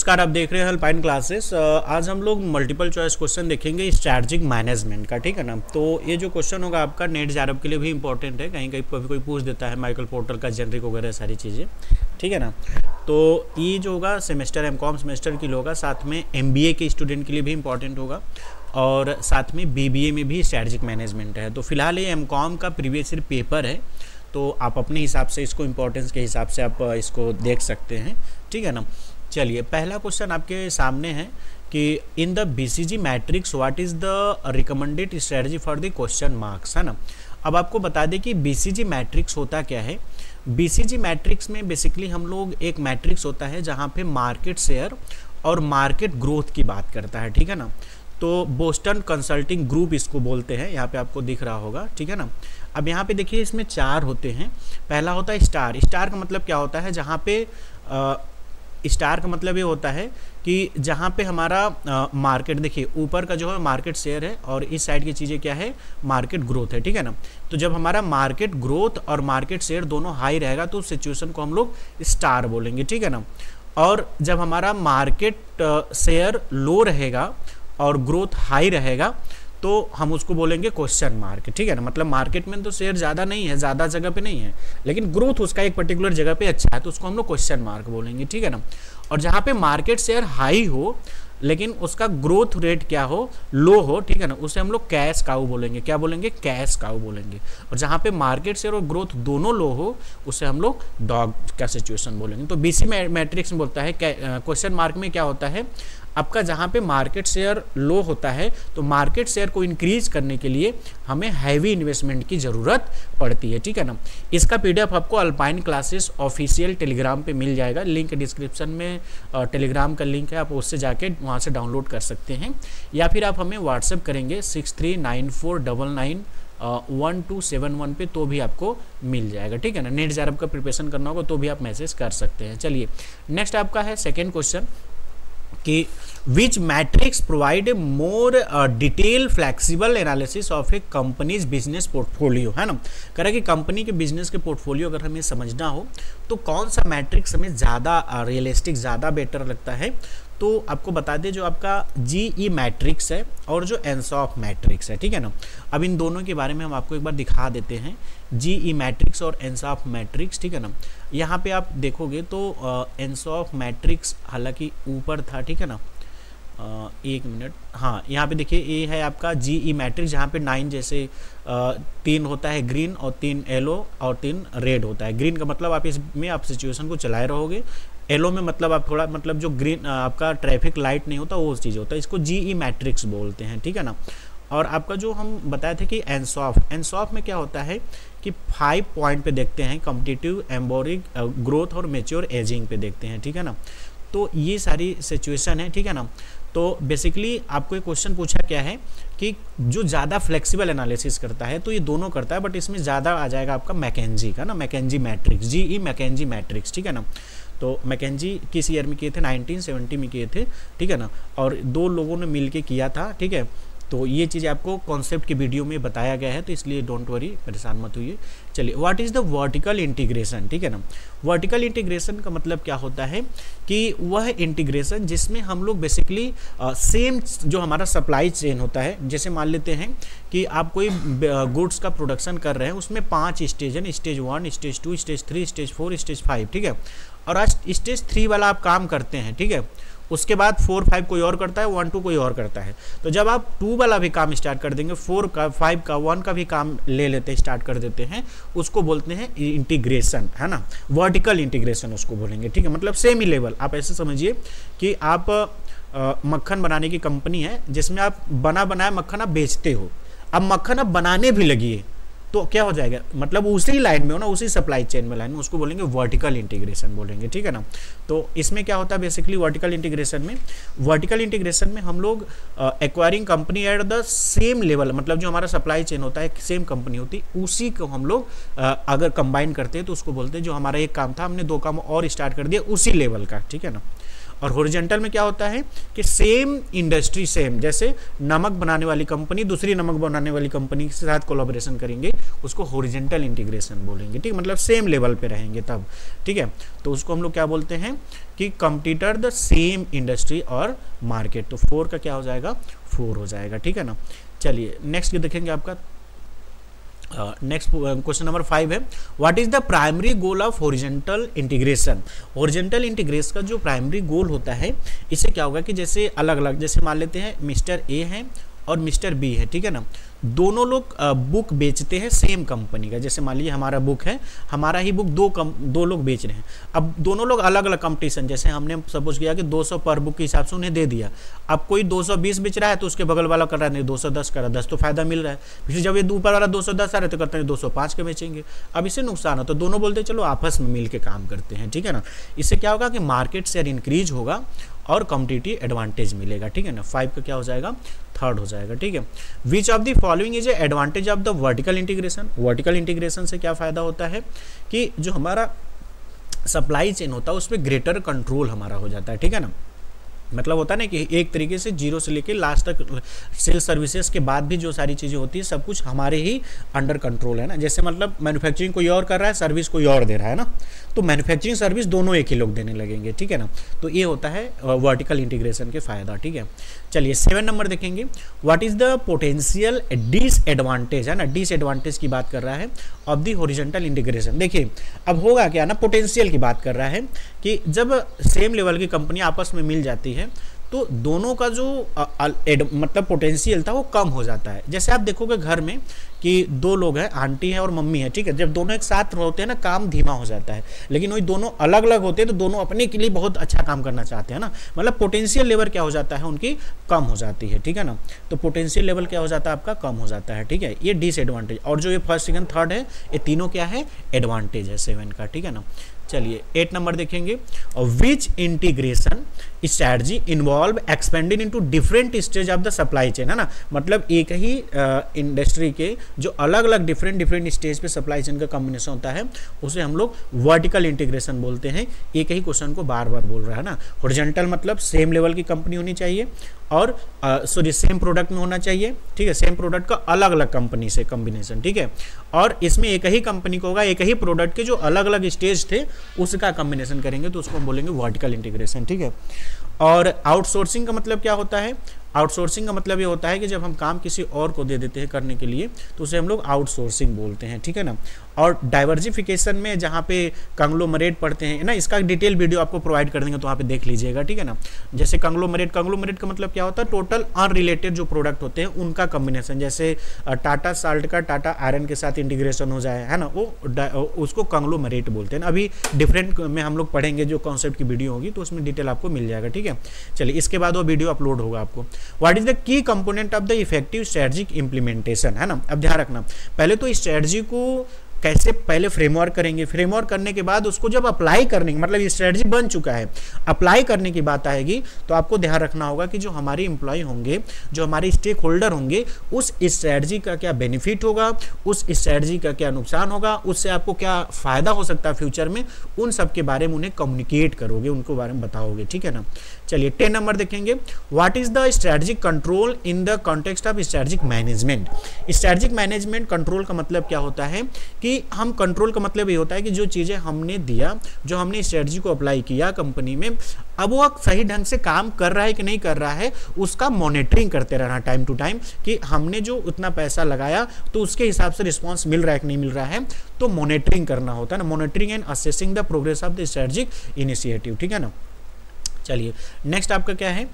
नमस्कार, आप देख रहे हैं अल्पाइन क्लासेस। आज हम लोग मल्टीपल चॉइस क्वेश्चन देखेंगे स्ट्रैटेजिक मैनेजमेंट का, ठीक है ना। तो ये जो क्वेश्चन होगा आपका नेट जेआरएफ के लिए भी इंपॉर्टेंट है, कहीं कहीं कभी कोई पूछ देता है माइकल पोर्टर का जेनरिक वगैरह सारी चीज़ें, ठीक है ना। तो ये जो होगा सेमेस्टर एमकॉम सेमेस्टर के लिए होगा, साथ में एमबीए के स्टूडेंट के लिए भी इंपॉर्टेंट होगा और साथ में बीबीए में भी स्ट्रैटेजिक मैनेजमेंट है। तो फिलहाल ये एमकॉम का प्रीवियस ईयर पेपर है, तो आप अपने हिसाब से इसको इम्पोर्टेंस के हिसाब से आप इसको देख सकते हैं, ठीक है ना। चलिए, पहला क्वेश्चन आपके सामने है कि in the BCG matrix what is the recommended strategy for the question marks, है ना। अब आपको बता दें कि बीसीजी मैट्रिक्स होता क्या है। बीसीजी मैट्रिक्स में बेसिकली हम लोग एक मैट्रिक्स होता है जहाँ पे मार्केट शेयर और मार्केट ग्रोथ की बात करता है, ठीक है ना। तो बोस्टन कंसल्टिंग ग्रुप इसको बोलते हैं, यहाँ पे आपको दिख रहा होगा, ठीक है ना। अब यहाँ पे देखिए इसमें चार होते हैं। पहला होता है स्टार। स्टार का मतलब क्या होता है, जहाँ पे स्टार का मतलब ये होता है कि जहाँ पे हमारा मार्केट, देखिए ऊपर का जो है मार्केट शेयर है और इस साइड की चीज़ें क्या है, मार्केट ग्रोथ है, ठीक है ना। तो जब हमारा मार्केट ग्रोथ और मार्केट शेयर दोनों हाई रहेगा तो उस सिचुएशन को हम लोग स्टार बोलेंगे, ठीक है ना। और जब हमारा मार्केट शेयर लो रहेगा और ग्रोथ हाई रहेगा तो हम उसको बोलेंगे क्वेश्चन मार्क, ठीक है ना। मतलब मार्केट में तो शेयर ज़्यादा नहीं है, ज़्यादा जगह पे नहीं है, लेकिन ग्रोथ उसका एक पर्टिकुलर जगह पे अच्छा है, तो उसको हम लोग क्वेश्चन मार्क बोलेंगे, ठीक है ना। और जहाँ पे मार्केट शेयर हाई हो लेकिन उसका ग्रोथ रेट क्या हो, लो हो, ठीक है ना, उसे हम लोग कैश काऊ बोलेंगे। क्या बोलेंगे? कैश काऊ बोलेंगे। और जहाँ पे मार्केट शेयर और ग्रोथ दोनों लो हो उसे हम लोग डॉग का सिचुएशन बोलेंगे। तो बीसी मैट्रिक्स में बोलता है क्वेश्चन मार्क में क्या होता है, आपका जहाँ पे मार्केट शेयर लो होता है तो मार्केट शेयर को इंक्रीज करने के लिए हमें हैवी इन्वेस्टमेंट की ज़रूरत पड़ती है, ठीक है ना। इसका पीडीएफ आपको अल्पाइन क्लासेस ऑफिशियल टेलीग्राम पे मिल जाएगा, लिंक डिस्क्रिप्शन में टेलीग्राम का लिंक है, आप उससे जाके वहाँ से डाउनलोड कर सकते हैं, या फिर आप हमें व्हाट्सएप करेंगे 6394991271 पे तो भी आपको मिल जाएगा, ठीक है ना। नेट जेआरएफ का प्रिपरेशन करना होगा तो भी आप मैसेज कर सकते हैं। चलिए, नेक्स्ट आपका है सेकेंड क्वेश्चन कि which matrix provide a more detail flexible analysis of a company's business portfolio, है ना। कह रहा है कि कंपनी के बिजनेस के पोर्टफोलियो अगर हमें समझना हो तो कौन सा मैट्रिक्स हमें ज़्यादा रियलिस्टिक, ज़्यादा बेटर लगता है। तो आपको बता दें जो आपका जीई मैट्रिक्स है और जो एंसॉफ मैट्रिक्स है, ठीक है ना। अब इन दोनों के बारे में हम आपको एक बार दिखा देते हैं, जीई मैट्रिक्स और एंसॉफ मैट्रिक्स, ठीक है ना। यहाँ पे आप देखोगे तो एंसॉफ मैट्रिक्स हालांकि ऊपर था, ठीक है ना। एक मिनट, हाँ यहाँ पे देखिए ये है आपका जीई मैट्रिक्स, जहाँ पे 9 जैसे 3 होता है ग्रीन और 3 येलो और 3 रेड होता है। ग्रीन का मतलब आप इसमें आप सिचुएशन को चलाए रहोगे, येलो में मतलब आप थोड़ा मतलब जो ग्रीन आपका ट्रैफिक लाइट नहीं होता वो चीज़ होता है, इसको जीई मैट्रिक्स बोलते हैं, ठीक है ना। और आपका जो हम बताए थे कि एंसॉफ में क्या होता है कि 5 पॉइंट पे देखते हैं, कॉम्पिटिटिव, एम्बोरिक, ग्रोथ और मेच्योर एजिंग पे देखते हैं, ठीक है ना। तो ये सारी सिचुएशन है, ठीक है ना। तो बेसिकली आपको एक क्वेश्चन पूछा क्या है कि जो ज़्यादा फ्लेक्सिबल एनालिसिस करता है, तो ये दोनों करता है बट इसमें ज़्यादा आ जाएगा आपका मैकेंजी का ना, McKinsey matrix, GE McKinsey matrix, ठीक है ना। तो मैकेंजी किस ईयर में किए थे? 1970 में किए थे, ठीक है ना। और 2 लोगों ने मिल के किया था, ठीक है। तो ये चीज़ आपको कॉन्सेप्ट की वीडियो में बताया गया है, तो इसलिए डोंट वरी, परेशान मत होइए। चलिए, what is the vertical integration, ठीक है ना। वर्टिकल इंटीग्रेशन का मतलब क्या होता है कि वह इंटीग्रेशन जिसमें हम लोग बेसिकली सेम जो हमारा सप्लाई चेन होता है, जैसे मान लेते हैं कि आप कोई गुड्स का प्रोडक्शन कर रहे हैं, उसमें 5 स्टेज है, stage 1, stage 2, stage 3, stage 4, stage 5, ठीक है। और आज स्टेज 3 वाला आप काम करते हैं, ठीक है। उसके बाद 4, 5 कोई और करता है, 1, 2 कोई और करता है। तो जब आप 2 वाला भी काम स्टार्ट कर देंगे, 4 का, 5 का, 1 का भी काम ले लेते हैं, स्टार्ट कर देते हैं, उसको बोलते हैं इंटीग्रेशन, है ना। वर्टिकल इंटीग्रेशन उसको बोलेंगे, ठीक है। मतलब सेम ही लेवल, आप ऐसे समझिए कि आप मक्खन बनाने की कंपनी है जिसमें आप बना बनाया मक्खन आप बेचते हो, अब मक्खन आप बनाने भी लगिए तो क्या हो जाएगा, मतलब उसी लाइन में हो ना, उसी सप्लाई चेन में लाइन में, उसको बोलेंगे वर्टिकल इंटीग्रेशन बोलेंगे, ठीक है ना। तो इसमें क्या होता है बेसिकली वर्टिकल इंटीग्रेशन में हम लोग acquiring company at the same level, मतलब जो हमारा सप्लाई चेन होता है सेम कंपनी होती है, उसी को हम लोग अगर कंबाइन करते हैं तो उसको बोलते हैं, जो हमारा एक काम था हमने 2 काम और स्टार्ट कर दिया उसी लेवल का, ठीक है ना। और हॉरिजॉन्टल में क्या होता है कि सेम इंडस्ट्री, सेम जैसे नमक बनाने वाली कंपनी दूसरी नमक बनाने वाली कंपनी के साथ कोलैबोरेशन करेंगे, उसको हॉरिजॉन्टल इंटीग्रेशन बोलेंगे, ठीक, मतलब सेम लेवल पे रहेंगे तब, ठीक है। तो उसको हम लोग क्या बोलते हैं कि कंपटीटर द सेम इंडस्ट्री और मार्केट। तो 4 का क्या हो जाएगा, 4 हो जाएगा, ठीक है ना। चलिए नेक्स्ट देखेंगे आपका नेक्स्ट क्वेश्चन नंबर 5 है, what is the primary goal of horizontal integration. Horizontal integration का जो प्राइमरी गोल होता है, इससे क्या होगा कि जैसे अलग अलग, जैसे मान लेते हैं मिस्टर ए है और मिस्टर बी है, ठीक है ना, दोनों लोग बुक बेचते हैं सेम कंपनी का। जैसे मान लीजिए हमारा बुक है, हमारा ही बुक दो लोग बेच रहे हैं, अब दोनों लोग अलग अलग कंपटीशन, जैसे हमने सपोज किया कि 200 पर बुक के हिसाब से उन्हें दे दिया, अब कोई 220 बेच रहा है तो उसके बगल वाला कर रहा है नहीं 210 कर रहा है, 10 तो फायदा मिल रहा है, फिर जब ये ऊपर वाला 210 आ रहा है तो करते हैं 205 के बेचेंगे, अब इससे नुकसान हो, तो दोनों बोलते हैं चलो आपस में मिल के काम करते हैं, ठीक है ना। इससे क्या होगा कि मार्केट शेयर इंक्रीज होगा और कॉम्पिटिटिव एडवांटेज मिलेगा, ठीक है ना। 5 का क्या हो जाएगा, 3rd हो जाएगा, ठीक है। Which of the following is advantage of the vertical integration. Vertical integration से क्या फायदा होता है कि जो हमारा सप्लाई चेन होता है उसमें ग्रेटर कंट्रोल हमारा हो जाता है, ठीक है ना। मतलब होता है ना कि एक तरीके से जीरो से लेके लास्ट तक सेल सर्विसेज के बाद भी जो सारी चीज़ें होती है सब कुछ हमारे ही अंडर कंट्रोल है ना। जैसे मतलब मैन्युफैक्चरिंग कोई और कर रहा है, सर्विस कोई और दे रहा है ना, तो मैन्युफैक्चरिंग सर्विस दोनों एक ही लोग देने लगेंगे, ठीक है ना। तो ये होता है वर्टिकल इंटीग्रेशन के फायदा, ठीक है। चलिए 7 नंबर देखेंगे, what is the potential disadvantage, है ना, डिसएडवांटेज की बात कर रहा है ऑफ द हॉरिजॉन्टल इंटीग्रेशन। देखिए अब होगा क्या ना, पोटेंशियल की बात कर रहा है कि जब सेम लेवल की कंपनी आपस में मिल जाती है तो दोनों का जो मतलब पोटेंशियल था वो कम हो जाता है। जैसे आप देखोगे घर में कि 2 लोग हैं, आंटी है और मम्मी है, ठीक है, जब दोनों एक साथ होते हैं ना काम धीमा हो जाता है, लेकिन वही दोनों अलग अलग होते हैं तो दोनों अपने के लिए बहुत अच्छा काम करना चाहते हैं ना, मतलब पोटेंशियल लेवल क्या हो जाता है उनकी कम हो जाती है, ठीक है ना। तो पोटेंशियल लेवल क्या हो जाता है आपका, कम हो जाता है, ठीक है, ये डिसएडवांटेज। और जो ये फर्स्ट सेकंड थर्ड है ये तीनों क्या है, एडवांटेज है 7 का, ठीक है ना। चलिए 8 नंबर देखेंगे, which integration strategy involve expanding into different stage of the supply chain, है ना, मतलब एक ही इंडस्ट्री के जो अलग अलग डिफरेंट स्टेज पे सप्लाई चेन का कॉम्बिनेशन होता है उसे हम लोग वर्टिकल इंटीग्रेशन बोलते हैं। एक ही क्वेश्चन को बार बार बोल रहा है ना। हॉरिजॉन्टल मतलब सेम लेवल की कंपनी होनी चाहिए और सॉरी सेम प्रोडक्ट में होना चाहिए, ठीक है, सेम प्रोडक्ट का अलग अलग कंपनी से कॉम्बिनेशन, ठीक है, और इसमें एक ही कंपनी को होगा, एक ही प्रोडक्ट के जो अलग अलग स्टेज थे उसका कॉम्बिनेशन करेंगे तो उसको हम बोलेंगे वर्टिकल इंटीग्रेशन, ठीक है। और आउटसोर्सिंग का मतलब क्या होता है, आउटसोर्सिंग का मतलब ये होता है कि जब हम काम किसी और को दे देते हैं करने के लिए तो उसे हम लोग आउटसोर्सिंग बोलते हैं, ठीक है ना। और डाइवर्सिफिकेशन में जहाँ पे कंग्लोमरेट पढ़ते हैं ना, इसका डिटेल वीडियो आपको प्रोवाइड कर देंगे तो वहाँ पे देख लीजिएगा, ठीक है ना। जैसे कंग्लोमरेट का मतलब क्या होता है, टोटल अनरिलेटेड जो प्रोडक्ट होते हैं उनका कॉम्बिनेशन, जैसे टाटा साल्ट का टाटा आयरन के साथ इंटीग्रेशन हो जाए, है ना, वो उसको कंग्लोमरेट बोलते हैं। अभी डिफरेंट में हम लोग पढ़ेंगे, जो कॉन्सेप्ट की वीडियो होगी तो उसमें डिटेल आपको मिल जाएगा, ठीक है। चलिए इसके बाद वो वीडियो अपलोड होगा आपको। What is the key component of the effective strategic implementation, है ना। अब ध्यान रखना, पहले तो स्ट्रेटजी को कैसे पहले फ्रेमवर्क करेंगे, फ्रेमवर्क करने के बाद उसको जब अप्लाई करने मतलब स्ट्रेटजी बन चुका है, अप्लाई करने की बात आएगी तो आपको ध्यान रखना होगा कि जो हमारे एम्प्लॉय होंगे, जो हमारे स्टेक होल्डर होंगे, उस स्ट्रेटजी का क्या बेनिफिट होगा, उस स्ट्रेटजी का क्या नुकसान होगा, उससे आपको क्या फायदा हो सकता है फ्यूचर में, उन सब के बारे में उन्हें कम्युनिकेट करोगे, उनको बारे में बताओगे, ठीक है ना। चलिए 10 नंबर देखेंगे, what is the strategic control in the context of strategic management. Strategic management control का मतलब क्या होता है कि हम कंट्रोल का मतलब ये होता है कि जो चीज़ें हमने दिया, जो हमने स्ट्रेटजी को अप्लाई किया कंपनी में, अब वो सही ढंग से काम कर रहा है कि नहीं कर रहा है, उसका मॉनिटरिंग करते रहना टाइम टू टाइम कि हमने जो उतना पैसा लगाया तो उसके हिसाब से रिस्पॉन्स मिल रहा है कि नहीं मिल रहा है, तो मॉनिटरिंग करना होता है ना, monitoring and assessing the progress of the strategic initiative, ठीक है ना। चलिए नेक्स्ट आपका क्या है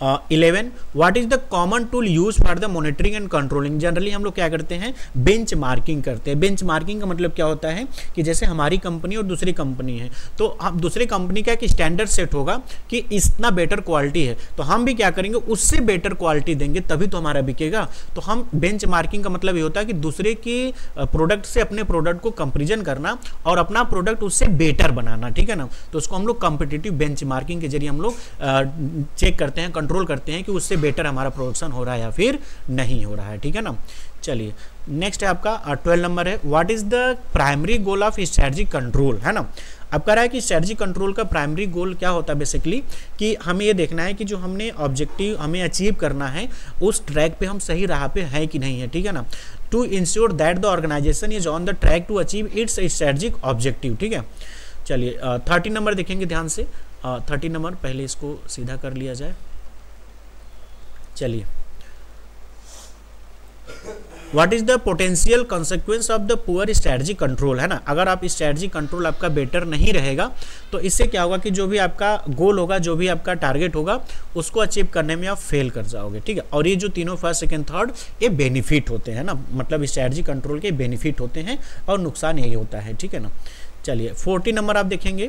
11, what is the common tool use for the monitoring and controlling. Generally हम लोग क्या करते हैं, बेंच मार्किंग करते हैं। बेंच मार्किंग का मतलब क्या होता है कि जैसे हमारी कंपनी और दूसरी कंपनी है तो हम दूसरी कंपनी का एक स्टैंडर्ड सेट होगा कि इतना बेटर क्वालिटी है, तो हम भी क्या करेंगे, उससे बेटर क्वालिटी देंगे तभी तो हमारा बिकेगा। तो हम बेंच मार्किंग का मतलब ये होता है कि दूसरे की प्रोडक्ट से अपने प्रोडक्ट को कंपेरिजन करना और अपना प्रोडक्ट उससे बेटर बनाना, ठीक है ना। तो उसको हम लोग कॉम्पिटिटिव बेंच मार्किंग के जरिए हम लोग चेक करते हैं, कंट्रोल करते हैं कि उससे बेटर हमारा प्रोडक्शन हो रहा है या फिर नहीं हो रहा है, ठीक है ना। चलिए नेक्स्ट है आपका 12 नंबर है, what is the primary goal of strategy control, है ना। अब कह रहा है कि स्ट्रेटजी कंट्रोल का प्राइमरी गोल क्या होता है बेसिकली, कि हमें ये देखना है कि जो हमने ऑब्जेक्टिव हमें अचीव करना है उस ट्रैक पे हम सही राह पे हैं कि नहीं है, ठीक है ना। To ensure that the organisation is on the track to achieve its strategic objective, ठीक है। चलिए 13 नंबर देखेंगे ध्यान से। 13 नंबर पहले इसको सीधा कर लिया जाए। चलिए, what is the potential consequence of the poor strategy control, है ना। अगर आप स्ट्रेटजी कंट्रोल आपका बेटर नहीं रहेगा तो इससे क्या होगा कि जो भी आपका गोल होगा, जो भी आपका टारगेट होगा, उसको अचीव करने में आप फेल कर जाओगे, ठीक है। और ये जो तीनों फर्स्ट सेकंड थर्ड ये बेनिफिट होते हैं ना, मतलब स्ट्रेटजी कंट्रोल के बेनिफिट होते हैं और नुकसान यही होता है, ठीक है ना। चलिए 40 नंबर आप देखेंगे।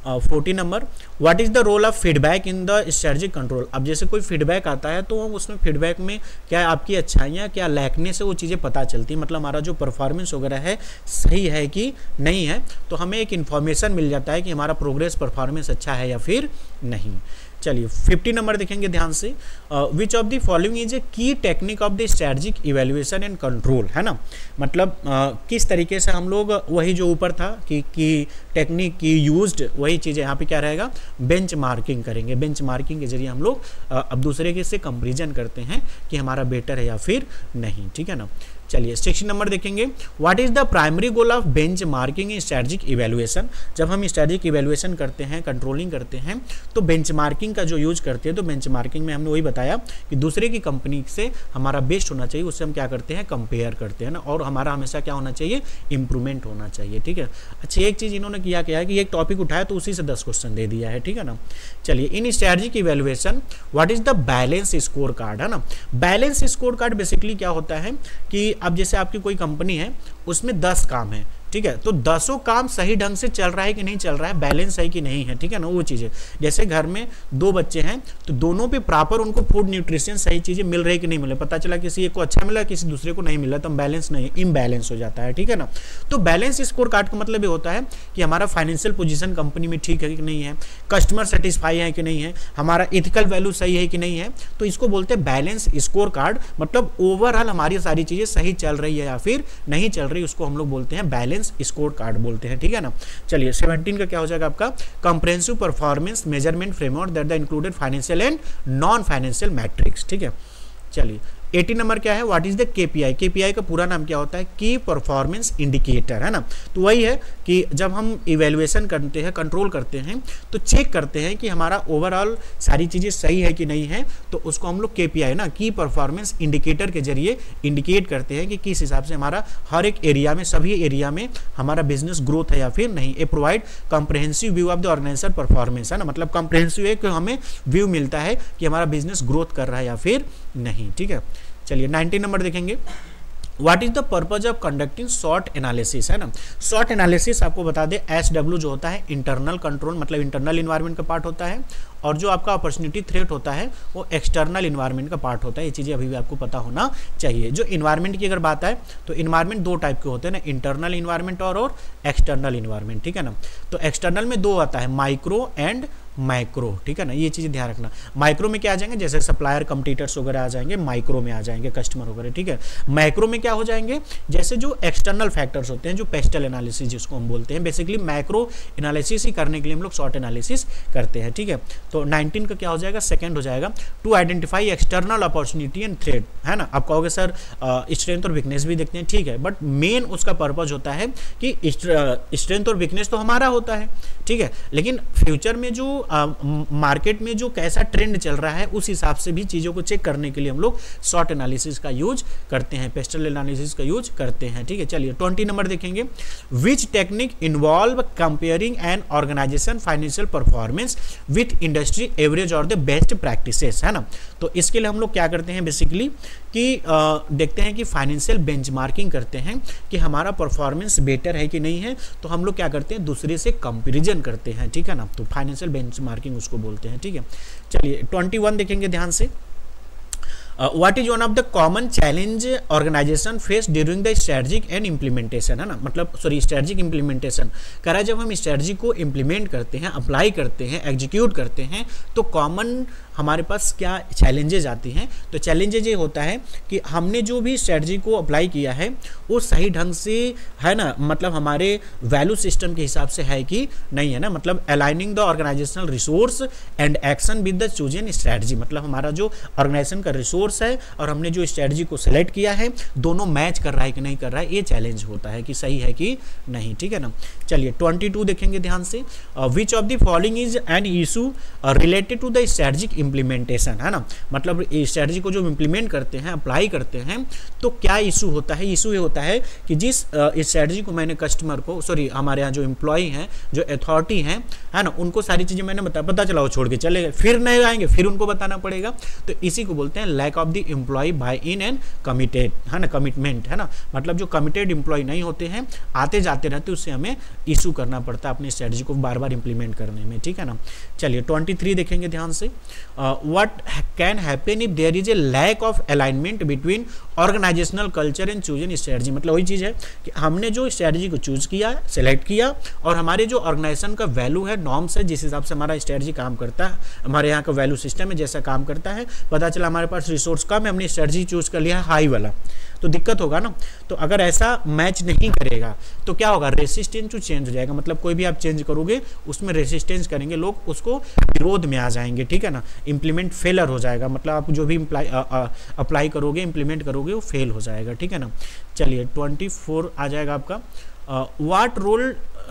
40 number, what is the role of feedback in the strategic control. अब जैसे कोई फीडबैक आता है तो हम उसमें फीडबैक में क्या आपकी अच्छाइयाँ क्या लैकने से वो चीज़ें पता चलती हैं, मतलब हमारा जो परफॉर्मेंस वगैरह है सही है कि नहीं है, तो हमें एक इन्फॉर्मेशन मिल जाता है कि हमारा प्रोग्रेस परफॉर्मेंस अच्छा है या फिर नहीं। चलिए 50 नंबर देखेंगे ध्यान से, which of the following is a key technique of the strategic evaluation and control, है ना। मतलब किस तरीके से हम लोग वही जो ऊपर था कि टेक्निक की यूज्ड वही चीज़ें यहाँ पे क्या रहेगा, बेंच मार्किंग करेंगे। बेंच मार्किंग के जरिए हम लोग अब दूसरे के से कंपेरिजन करते हैं कि हमारा बेटर है या फिर नहीं, ठीक है ना। चलिए 60 नंबर देखेंगे, what is the primary goal of benchmarking in strategic evaluation. जब हम स्ट्रेटजिक इवेल्युएशन करते हैं, कंट्रोलिंग करते हैं, तो बेंच मार्किंग का जो यूज करते हैं, तो बेंच मार्किंग में हमने वही बताया कि दूसरे की कंपनी से हमारा बेस्ट होना चाहिए, उससे हम क्या करते हैं, कंपेयर करते हैं ना, और हमारा हमेशा क्या होना चाहिए, इंप्रूवमेंट होना चाहिए, ठीक है। अच्छा एक चीज़ इन्होंने किया क्या है कि एक टॉपिक उठाया तो उसी से 10 क्वेश्चन दे दिया है, ठीक है ना। चलिए in strategic evaluation what is the balance score card, है ना। बैलेंस स्कोर कार्ड बेसिकली क्या होता है कि अब जैसे आपकी कोई कंपनी है उसमें 10 काम है, ठीक है, तो 10 काम सही ढंग से चल रहा है कि नहीं चल रहा है, बैलेंस है कि नहीं है, ठीक है ना। वो चीज़ें जैसे घर में 2 बच्चे हैं तो दोनों पे प्रॉपर उनको फूड न्यूट्रिशन सही चीज़ें मिल रही कि नहीं मिल रही, पता चला किसी एक को अच्छा मिला किसी दूसरे को नहीं मिला तो बैलेंस नहीं, इम्बैलेंस हो जाता है, ठीक है ना। तो बैलेंस स्कोर कार्ड का मतलब ये होता है कि हमारा फाइनेंशियल पोजीशन कंपनी में ठीक है कि नहीं है, कस्टमर सेटिस्फाई है कि नहीं है, हमारा इथिकल वैल्यू सही है कि नहीं है, तो इसको बोलते हैं बैलेंस स्कोर कार्ड। मतलब ओवरऑल हमारी सारी चीज़ें सही चल रही है या फिर नहीं चल रही, उसको हम लोग बोलते हैं बैलेंस स्कोर कार्ड बोलते हैं, ठीक है ना। चलिए 17 का क्या हो जाएगा आपका, comprehensive performance measurement framework that the included financial and non financial metrics, ठीक है। चलिए 80 नंबर क्या है, what is the KPI. KPI का पूरा नाम क्या होता है, की परफॉर्मेंस इंडिकेटर, है ना। तो वही है कि जब हम इवेल्युएशन करते हैं, कंट्रोल करते हैं, तो चेक करते हैं कि हमारा ओवरऑल सारी चीज़ें सही है कि नहीं है, तो उसको हम लोग केपीआई ना, की परफॉर्मेंस इंडिकेटर के जरिए इंडिकेट करते हैं कि किस हिसाब से हमारा हर एक एरिया में, सभी एरिया में हमारा बिजनेस ग्रोथ है या फिर नहीं। A provide comprehensive view of the organisation performance, है ना। मतलब कंप्रहेंसिव एक हमें व्यू मिलता है कि हमारा बिजनेस ग्रोथ कर रहा है या फिर नहीं, ठीक है। चलिए 19 नंबर देखेंगे, what is the purpose of conducting SWOT analysis, है ना। शॉर्ट एनालिसिस आपको बता दें SW जो होता है इंटरनल कंट्रोल, मतलब इंटरनल इन्वायरमेंट का पार्ट होता है, और जो आपका अपॉर्चुनिटी थ्रेट होता है वो एक्सटर्नल इन्वायरमेंट का पार्ट होता है। ये चीज़ें अभी भी आपको पता होना चाहिए। जो इन्वायरमेंट की अगर बात है तो इन्वायरमेंट 2 टाइप के होते हैं ना, इंटरनल इन्वायरमेंट और एक्सटर्नल इन्वायरमेंट, ठीक है ना। तो एक्सटर्नल में 2 आता है, माइक्रो एंड माइक्रो, ठीक है ना। ये चीज़ें ध्यान रखना, माइक्रो में क्या आ जाएंगे, जैसे सप्लायर कॉम्पिटिटर्स वगैरह आ जाएंगे, माइक्रो में आ जाएंगे कस्टमर वगैरह, ठीक है। मैक्रो में क्या हो जाएंगे, जैसे जो एक्सटर्नल फैक्टर्स होते हैं, जो पेस्टल एनालिसिस जिसको हम बोलते हैं, बेसिकली मैक्रो एनालिसिस ही करने के लिए हम लोग शॉर्ट एनालिसिस करते हैं, ठीक है। तो 19 का क्या हो जाएगा, सेकंड हो जाएगा, to identify external opportunity and threat, है ना। आप कहोगे सर स्ट्रेंथ और वीकनेस भी देखते हैं, ठीक है, बट मेन उसका पर्पज होता है कि स्ट्रेंथ और वीकनेस तो हमारा होता है, ठीक है, लेकिन फ्यूचर में जो मार्केट में जो कैसा ट्रेंड चल रहा है उस हिसाब से भी चीज़ों को चेक करने के लिए हम लोग शॉर्ट एनालिसिस का यूज करते हैं, पेस्टल एनालिसिस का यूज करते हैं, ठीक है। चलिए 20 नंबर देखेंगे, which technique involve comparing an organisation financial performance with industry average और द बेस्ट प्रैक्टिसेस, है ना। तो इसके लिए हम लोग क्या करते हैं बेसिकली कि देखते हैं कि फाइनेंशियल बेंचमार्किंग करते हैं कि हमारा परफॉर्मेंस बेटर है कि नहीं है, तो हम लोग क्या करते हैं दूसरे से कंपैरिजन करते हैं, ठीक है ना। तो फाइनेंशियल बेंचमार्किंग उसको बोलते हैं, ठीक है। चलिए 21 देखेंगे ध्यान से, what is one of the common challenge organisation face during the strategic and implementation, है ना, मतलब सॉरी स्ट्रेटजिक इम्प्लीमेंटेशन कह रहा है जब हम स्ट्रेटजी को इम्प्लीमेंट करते हैं, अप्लाई करते हैं, एग्जीक्यूट करते हैं तो कॉमन हमारे पास क्या चैलेंजेज आती हैं। तो चैलेंजेज ये होता है कि हमने जो भी स्ट्रेटजी को अप्लाई किया है वो सही ढंग से है ना, मतलब हमारे वैल्यू सिस्टम के हिसाब से है कि नहीं, है ना, मतलब aligning the organisational resource and action with the chosen strategy, मतलब हमारा जो ऑर्गेनाइजेशन का रिसोर्स है और हमने जो स्ट्रेटजी को सेलेक्ट किया है दोनों मैच कर रहा है कि नहीं कर रहा है, ये चैलेंज होता है कि सही है कि नहीं, ठीक है ना। चलिए 22 देखेंगे ध्यान से, which of the following is an issue related to the strategic implementation, है ना, मतलब स्ट्रेटजी को जो इम्प्लीमेंट करते हैं, अप्लाई करते हैं तो क्या इशू होता है। इशू ये होता है कि जिस स्ट्रेटजी को मैंने कस्टमर को, सॉरी हमारे यहाँ जो एम्प्लॉय हैं, जो अथॉरिटी हैं, है ना, उनको सारी चीज़ें मैंने पता चला वो छोड़ के चले गए, फिर नहीं आएंगे, फिर उनको बताना पड़ेगा, तो इसी को बोलते हैं lack of the employee buy in and committed, है ना, कमिटमेंट, है ना, मतलब जो कमिटेड एम्प्लॉय नहीं होते हैं, आते जाते रहते, उससे हमें इशू करना पड़ता है अपनी स्ट्रेटजी को बार बार इंप्लीमेंट करने में, ठीक है ना। चलिए 23 देखेंगे ध्यान से, what can happen if there is a lack of alignment between organisational culture and chosen strategy, मतलब वही चीज़ है कि हमने जो स्ट्रेटजी को चूज किया, सेलेक्ट किया और हमारे जो ऑर्गेनाइजेशन का वैल्यू है, नॉर्म्स है, जिस हिसाब से हमारा स्ट्रेटजी काम करता है, हमारे यहाँ का वैल्यू सिस्टम है जैसा काम करता है, पता चला हमारे पास रिसोर्स कम है, हमने स्ट्रेटजी चूज कर लिया हाई वाला, तो दिक्कत होगा ना। तो अगर ऐसा मैच नहीं करेगा तो क्या होगा, रेसिस्टेंस टू चेंज हो जाएगा, मतलब कोई भी आप चेंज करोगे उसमें रेसिस्टेंस करेंगे लोग, उसको विरोध में आ जाएंगे, ठीक है ना, इंप्लीमेंट फेलर हो जाएगा, मतलब आप जो भी अप्लाई करोगे, इंप्लीमेंट करोगे वो फेल हो जाएगा, ठीक है ना। चलिए 24 आ जाएगा आपका, what role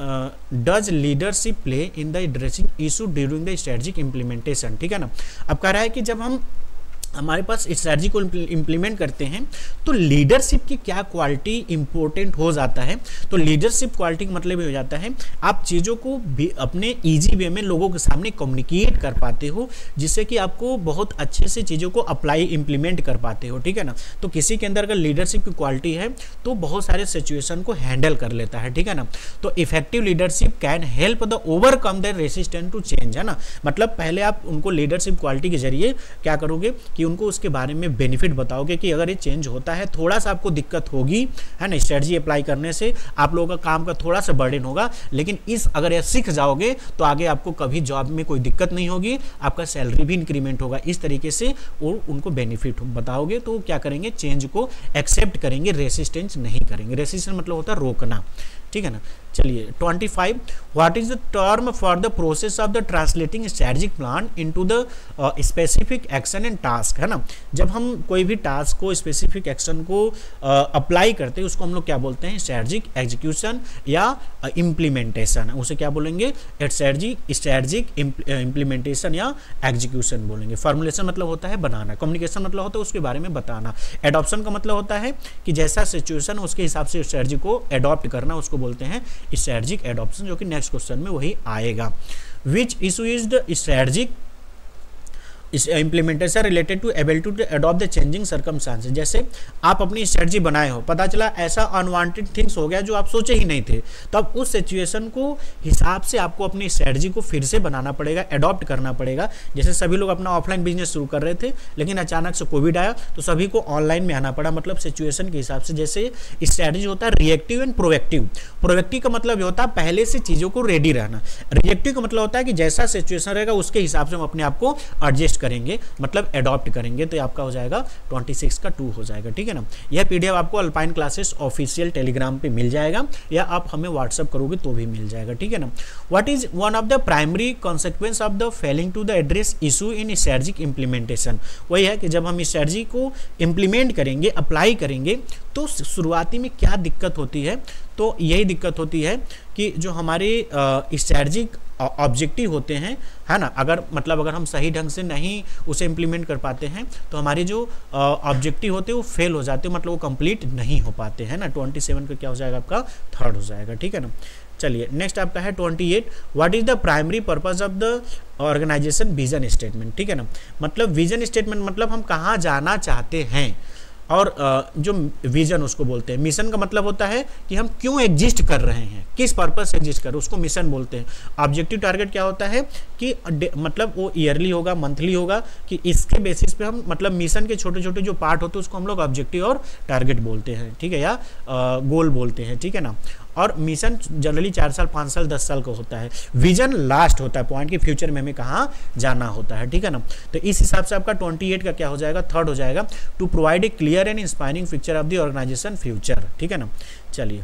does leadership play in the addressing issue during the strategic implementation, ठीक है ना। अब कह रहा है कि जब हम हमारे पास स्ट्रेटजी को इम्प्लीमेंट करते हैं तो लीडरशिप की क्या क्वालिटी इंपॉर्टेंट हो जाता है। तो लीडरशिप क्वालिटी का मतलब ये हो जाता है आप चीज़ों को भी अपने इजी वे में लोगों के सामने कम्युनिकेट कर पाते हो, जिससे कि आपको बहुत अच्छे से चीज़ों को अप्लाई इम्प्लीमेंट कर पाते हो, ठीक है ना। तो किसी के अंदर अगर लीडरशिप की क्वालिटी है तो बहुत सारे सिचुएशन को हैंडल कर लेता है, ठीक है ना। तो effective leadership can help the overcome the resistance to change, है ना, मतलब पहले आप उनको लीडरशिप क्वालिटी के जरिए क्या करोगे कि उनको उसके बारे में बेनिफिट बताओगे कि अगर ये चेंज होता है थोड़ा सा आपको दिक्कत होगी, है ना, स्ट्रेटजी अप्लाई करने से आप लोगों का काम का थोड़ा सा बर्डन होगा, लेकिन अगर ये सीख जाओगे तो आगे आपको कभी जॉब में कोई दिक्कत नहीं होगी, आपका सैलरी भी इंक्रीमेंट होगा। इस तरीके से और उनको बेनिफिट बताओगे तो क्या करेंगे, चेंज को एक्सेप्ट करेंगे, रेसिस्टेंस नहीं करेंगे। रेसिस्टेंस मतलब होता है रोकना, ठीक है ना। चलिए 25, what is the term for the process of the translating strategic plan into the specific action and task, है ना। जब हम कोई भी टास्क को, स्पेसिफिक एक्शन को अप्लाई करते हैं उसको हम लोग क्या बोलते हैं, स्ट्रेटजिक एग्जीक्यूशन या इम्प्लीमेंटेशन, उसे क्या बोलेंगे, स्ट्रेटजिक इम्प्लीमेंटेशन या एग्जीक्यूशन बोलेंगे। फॉर्मुलेशन मतलब होता है बनाना, कम्युनिकेशन मतलब होता है उसके बारे में बताना, एडॉप्शन का मतलब होता है कि जैसा सिचुएशन उसके हिसाब से स्ट्रेटजी को एडॉप्ट करना, उसको बोलते हैं स्ट्रेटजिक एडॉप्शन, जो कि नेक्स्ट क्वेश्चन में वही आएगा। Which issue is the strategic implementation related to ability to adopt the changing circumstances, जैसे आप अपनी स्ट्रेटजी बनाए हो, पता चला ऐसा अनवांटेड थिंग्स हो गया जो आप सोचे ही नहीं थे, तो अब उस सिचुएशन को हिसाब से आपको अपनी स्ट्रेटजी को फिर से बनाना पड़ेगा, अडॉप्ट करना पड़ेगा। जैसे सभी लोग अपना ऑफलाइन बिजनेस शुरू कर रहे थे, लेकिन अचानक से कोविड आया तो सभी को ऑनलाइन में आना पड़ा, मतलब सिचुएशन के हिसाब से। जैसे स्ट्रेटजी होता है रिएक्टिव एंड प्रोएक्टिव। प्रोएक्टिव का मतलब होता है पहले से चीज़ों को रेडी रहना, रिएक्टिव का मतलब होता है कि जैसा सिचुएशन रहेगा उसके हिसाब से हम अपने आप को एडजस्ट करेंगे, मतलब अडॉप्ट करेंगे। तो आपका हो जाएगा 26 का 2 हो जाएगा, ठीक है ना। यह पीडीएफ आपको अल्पाइन क्लासेस ऑफिशियल टेलीग्राम पे मिल जाएगा या आप हमें व्हाट्सअप करोगे तो भी मिल जाएगा, ठीक है ना। What is one of the primary consequence of the failing to the address issue in strategic implementation, वही है कि जब हम स्ट्रेटजी को इम्प्लीमेंट करेंगे, अप्लाई करेंगे तो शुरुआती में क्या दिक्कत होती है, तो यही दिक्कत होती है कि जो हमारे स्ट्रेटजिक ऑब्जेक्टिव होते हैं, है ना, अगर हम सही ढंग से नहीं उसे इम्प्लीमेंट कर पाते हैं तो हमारे जो ऑब्जेक्टिव होते हैं वो फेल हो जाते हैं, मतलब वो कंप्लीट नहीं हो पाते हैं ना। 27 का क्या हो जाएगा, आपका 3rd हो जाएगा, ठीक है ना। चलिए नेक्स्ट आपका है 28, what is the primary purpose of the organisation vision statement, ठीक है ना। मतलब विजन स्टेटमेंट मतलब हम कहाँ जाना चाहते हैं, और जो विजन उसको बोलते हैं। मिशन का मतलब होता है कि हम क्यों एग्जिस्ट कर रहे हैं, किस पर्पस से एग्जिस्ट कर रहे हैं, उसको मिशन बोलते हैं। ऑब्जेक्टिव टारगेट क्या होता है कि मतलब वो ईयरली होगा, मंथली होगा, कि इसके बेसिस पे हम मतलब मिशन के छोटे छोटे जो पार्ट होते हैं उसको हम लोग ऑब्जेक्टिव और टारगेट बोलते हैं, ठीक है, या गोल बोलते हैं, ठीक है ना। और मिशन जनरली 4 साल, 5 साल, 10 साल का होता है। विजन लास्ट होता है पॉइंट, कि फ्यूचर में हमें कहाँ जाना होता है, ठीक है ना। तो इस हिसाब से आपका 28 का क्या हो जाएगा, थर्ड हो जाएगा, to provide a clear and inspiring picture of the organisation future, ठीक है ना। चलिए,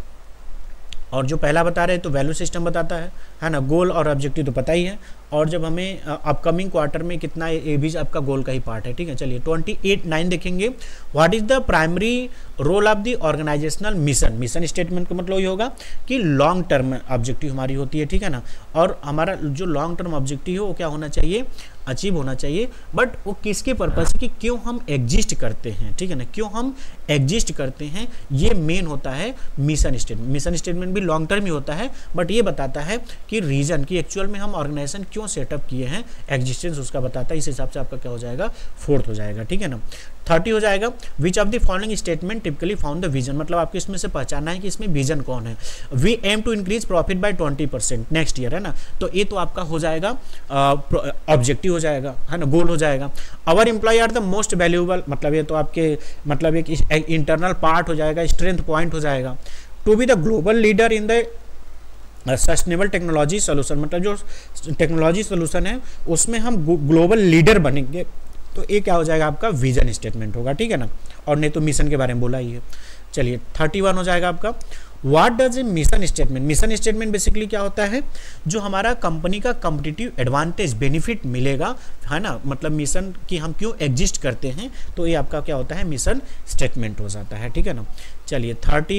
और जो पहला बता रहे हैं तो वैल्यू सिस्टम बताता है ना। गोल और ऑब्जेक्टिव तो पता ही है, और जब हमें अपकमिंग क्वार्टर में कितना, ये भी आपका गोल का ही पार्ट है, ठीक है। चलिए 28(9) देखेंगे, what is the primary role of the organisational mission. Mission statement का मतलब ये होगा कि लॉन्ग टर्म ऑब्जेक्टिव हमारी होती है, ठीक है ना। और हमारा जो लॉन्ग टर्म ऑब्जेक्टिव है वो क्या होना चाहिए, अचीव होना चाहिए, बट वो किसके पर्पस, कि क्यों हम एग्जिस्ट करते हैं, ठीक है ना, क्यों हम एग्जिस्ट करते हैं, ये मेन होता है मिशन स्टेटमेंट। मिशन स्टेटमेंट भी लॉन्ग टर्म ही होता है, बट ये बताता है कि रीजन, कि एक्चुअल में हम ऑर्गेनाइजेशन क्यों सेटअप किए हैं, एग्जिस्टेंस उसका बताता है। इस हिसाब से आपका क्या हो जाएगा, फोर्थ हो जाएगा, ठीक है ना। 30 हो जाएगा, which of the following statement typically found the vision, मतलब आपको इसमें से पहचानना है कि इसमें विजन कौन है। We aim to increase profit by 20% next year, है ना, तो ये तो आपका हो जाएगा ऑब्जेक्टिव हो जाएगा, है ना, गोल हो जाएगा। Our employee are the most valuable, मतलब ये तो आपके मतलब एक इंटरनल पार्ट हो जाएगा, स्ट्रेंथ पॉइंट हो जाएगा। To be the global leader in the sustainable technology solution, मतलब जो टेक्नोलॉजी सोल्यूशन है उसमें हम ग्लोबल लीडर बनेंगे, तो ये क्या हो जाएगा, आपका विजन स्टेटमेंट होगा, ठीक है ना। और नहीं तो मिशन के बारे में बोला ही है। चलिए 31 हो जाएगा आपका, what does a mission statement. Mission statement basically क्या होता है, जो हमारा कंपनी का कॉम्पिटिटिव एडवांटेज बेनिफिट मिलेगा, है ना, मतलब मिशन की हम क्यों एग्जिस्ट करते हैं, तो ये आपका क्या होता है, मिशन स्टेटमेंट हो जाता है, ठीक है ना। चलिए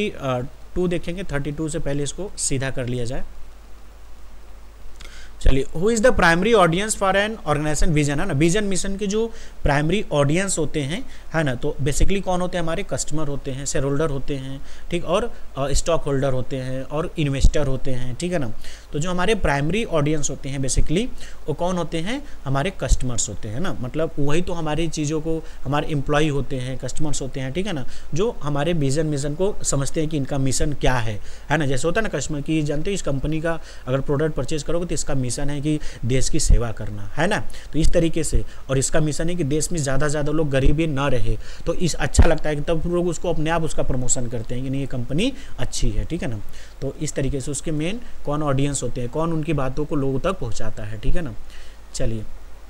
32 देखेंगे, 32 से पहले इसको सीधा कर लिया जाए। चलिए, who is the primary audience for an organisation vision, है ना। विजन मिशन के जो प्राइमरी ऑडियंस होते हैं, है ना, तो बेसिकली कौन होते हैं, हमारे कस्टमर होते हैं, शेयर होल्डर होते हैं, ठीक, और स्टॉक होल्डर होते हैं, और इन्वेस्टर होते हैं, ठीक है ना। तो जो हमारे प्राइमरी ऑडियंस होते हैं बेसिकली वो कौन होते हैं, हमारे कस्टमर्स होते हैं ना, मतलब वही तो हमारी चीज़ों को, हमारे एम्प्लॉय होते हैं, कस्टमर्स होते हैं, ठीक है ना, जो हमारे विजन मिशन को समझते हैं कि इनका मिशन क्या है ना। जैसे होता है ना कस्टमर की, जानते हो इस कंपनी का अगर प्रोडक्ट परचेज करोगे तो इसका मिशन है कि देश की सेवा करना, है ना, तो इस तरीके से, और इसका मिशन है कि देश में ज़्यादा से ज़्यादा लोग गरीबी ना रहे, तो इस अच्छा लगता है कि तब लोग उसको अपने आप उसका प्रमोशन करते हैं कि नहीं ये कंपनी अच्छी है, ठीक है ना। तो इस तरीके से उसके मेन कौन ऑडियंस होते हैं, कौन उनकी बातों को लोगों तक पहुंचाता है, ठीक है ना। चलिए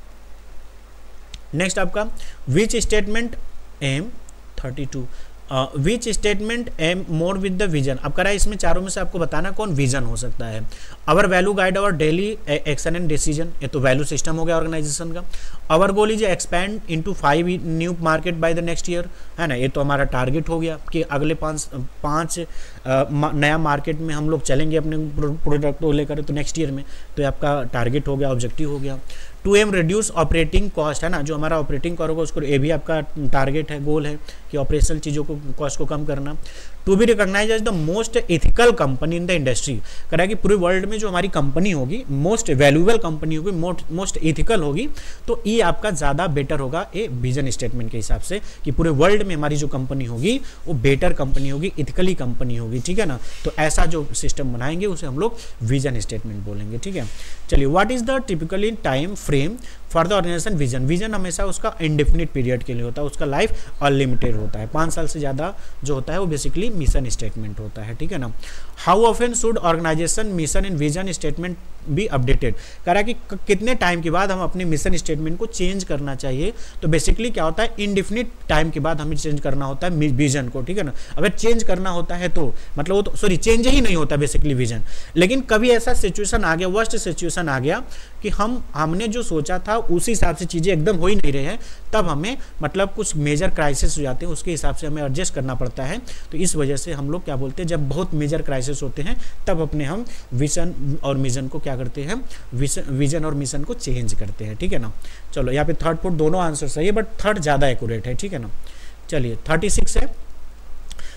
नेक्स्ट आपका, which statement aim 32, which statement aim more with the vision. अब करा इसमें चारों में से आपको बताना कौन विजन हो सकता है। Our value guide our daily action and decision, ये तो वैल्यू सिस्टम हो गया ऑर्गेनाइजेशन का। Our goal is expand into 5 new market by the next year, है ना, ये तो हमारा टारगेट हो गया कि अगले 5 नया मार्केट में हम लोग चलेंगे अपने प्रोडक्ट को लेकर, तो नेक्स्ट ईयर में, तो ये आपका टारगेट हो गया, ऑब्जेक्टिव हो गया। 2M रिड्यूस ऑपरेटिंग कॉस्ट, है ना, जो हमारा ऑपरेटिंग करोगे उसको, ये भी आपका टारगेट है, गोल है कि ऑपरेशनल चीज़ों को, कॉस्ट को कम करना। To be recognise as the most ethical company in the industry, करा कि पूरे वर्ल्ड में जो हमारी कंपनी होगी मोस्ट वैल्यूएबल कंपनी होगी, मोस्ट एथिकल होगी, तो ये आपका ज़्यादा बेटर होगा ये विजन स्टेटमेंट के हिसाब से, कि पूरे वर्ल्ड में हमारी जो कंपनी होगी वो बेटर कंपनी होगी, एथिकली कंपनी होगी, ठीक है ना। तो ऐसा जो सिस्टम बनाएंगे उसे हम लोग विजन स्टेटमेंट बोलेंगे, ठीक है। चलिए, what is the typically time frame for the organisation vision. Vision हमेशा उसका इंडेफिनिट पीरियड के लिए होता है, उसका लाइफ अनलिमिटेड होता है, 5 साल से ज़्यादा जो होता है वो बेसिकली मिशन स्टेटमेंट होता है, ठीक है ना। How often should organisation mission and vision statement be updated, कह रहा है कि कितने टाइम के बाद हम अपने मिशन स्टेटमेंट को चेंज करना चाहिए। तो बेसिकली क्या होता है, इनडिफिनिट टाइम के बाद हमें चेंज करना होता है विजन को, ठीक है ना। अगर चेंज करना होता है तो मतलब वो तो सॉरी चेंज ही नहीं होता बेसिकली विजन, लेकिन कभी ऐसा सिचुएशन आ गया, वर्स्ट सिचुएशन आ गया कि हमने जो सोचा था उसी हिसाब से चीज़ें एकदम हो ही नहीं रहे हैं, तब हमें मतलब कुछ मेजर क्राइसिस हो जाते हैं, उसके हिसाब से हमें एडजस्ट करना पड़ता है। तो इस वजह से हम लोग क्या बोलते हैं, जब बहुत मेजर क्राइसिस होते हैं तब अपने हम विजन और मिशन को क्या करते हैं, विजन और मिशन को चेंज करते हैं, ठीक है ना। चलो यहाँ पे थर्ड फोर्थ दोनों आंसर सही है, बट थर्ड ज़्यादा एक्यूरेट है, ठीक है ना। चलिए 36 है,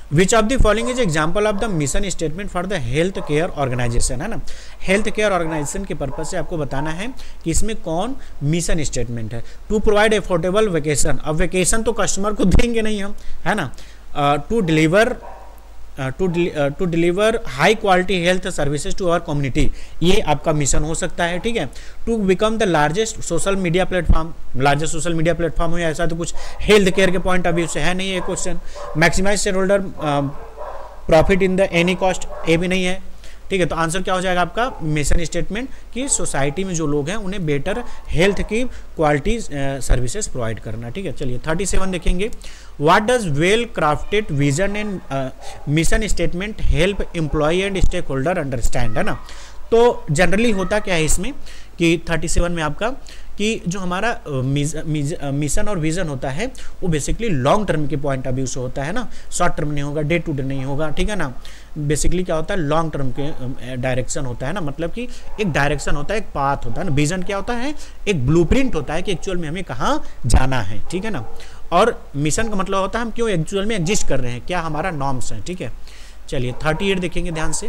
which of the following is example of the mission statement for the health care organisation, है ना। हेल्थ केयर ऑर्गेनाइजेशन के पर्पज से आपको बताना है कि इसमें कौन मिशन स्टेटमेंट है। टू प्रोवाइड अफोर्डेबल वेकेशन, अब वेकेशन तो कस्टमर को देंगे नहीं हम, है ना। To deliver high quality health services to our community, ये आपका मिशन हो सकता है, ठीक है। To become the largest social media platform, largest social media platform हो, ऐसा तो कुछ हेल्थ केयर के पॉइंट ऑफ व्यू से है नहीं ये question. Maximise share holder profit in the any cost, ये भी नहीं है, ठीक है। तो आंसर क्या हो जाएगा आपका मिशन स्टेटमेंट कि सोसाइटी में जो लोग हैं उन्हें बेटर हेल्थ की क्वालिटी सर्विसेज प्रोवाइड करना, ठीक है। चलिए 37 देखेंगे। What does well crafted vision and mission statement help employee and stake holder understand, है ना। तो जनरली होता क्या है इसमें कि 37 में आपका कि जो हमारा मिशन और विजन होता है वो बेसिकली लॉन्ग टर्म के पॉइंट ऑफ व्यू से होता है ना, शॉर्ट टर्म नहीं होगा, डे टू डे नहीं होगा, ठीक है ना। बेसिकली क्या होता है, लॉन्ग टर्म के डायरेक्शन होता है ना, मतलब कि एक डायरेक्शन होता है, एक पाथ होता है ना। विजन क्या होता है, एक ब्लूप्रिंट होता है कि एक्चुअल में हमें कहाँ जाना है, ठीक है ना। और मिशन का मतलब होता है हम क्यों एक्चुअल में एग्जिस्ट कर रहे हैं, क्या हमारा नॉर्म्स है, ठीक है। चलिए 38 देखेंगे ध्यान से।